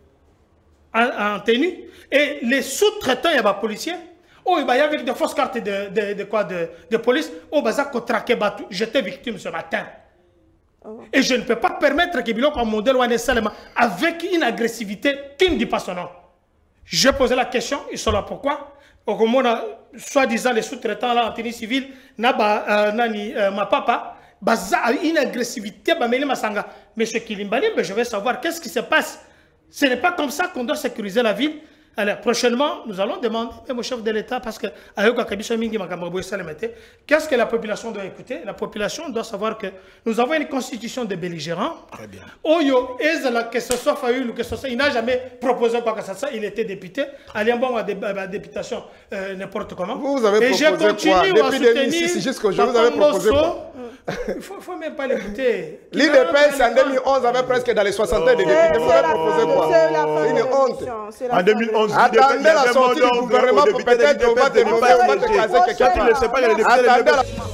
en tenue et les sous-traitants, il y a des policiers. Oh, il y a avec des fausses cartes de police. Oh, j'étais victime ce matin. Et je ne peux pas permettre que Biloko modèle avec une agressivité qui ne dit pas son nom. J'ai posé la question, ils sont là pourquoi? Soi-disant les sous-traitants là en tenue civile, ma papa, une agressivité, Monsieur Kilimbali, mais je vais savoir qu'est-ce qui se passe. Ce n'est pas comme ça qu'on doit sécuriser la ville. Alors, prochainement, nous allons demander au chef de l'État, parce que qu'est-ce que la population doit écouter? La population doit savoir que nous avons une constitution de belligérants. Très bien. Oyo, que ce soit Fayoulou, que ce soit, il n'a jamais proposé quoi que ce soit. Il était député. Aliambon a des députations n'importe comment. Vous avez proposé quoi? Depuis 2006 jusqu'aujourd'hui, vous avez proposé quoi? Il ne faut même pas l'écouter. L'IDPS en 2011 avait presque dans les 60 des députés. Vous avez proposé quoi? C'est une honte. En 2011, attendez la sortie du gouvernement pour peut-être on va te nommer, on va te caser quelqu'un. Attendez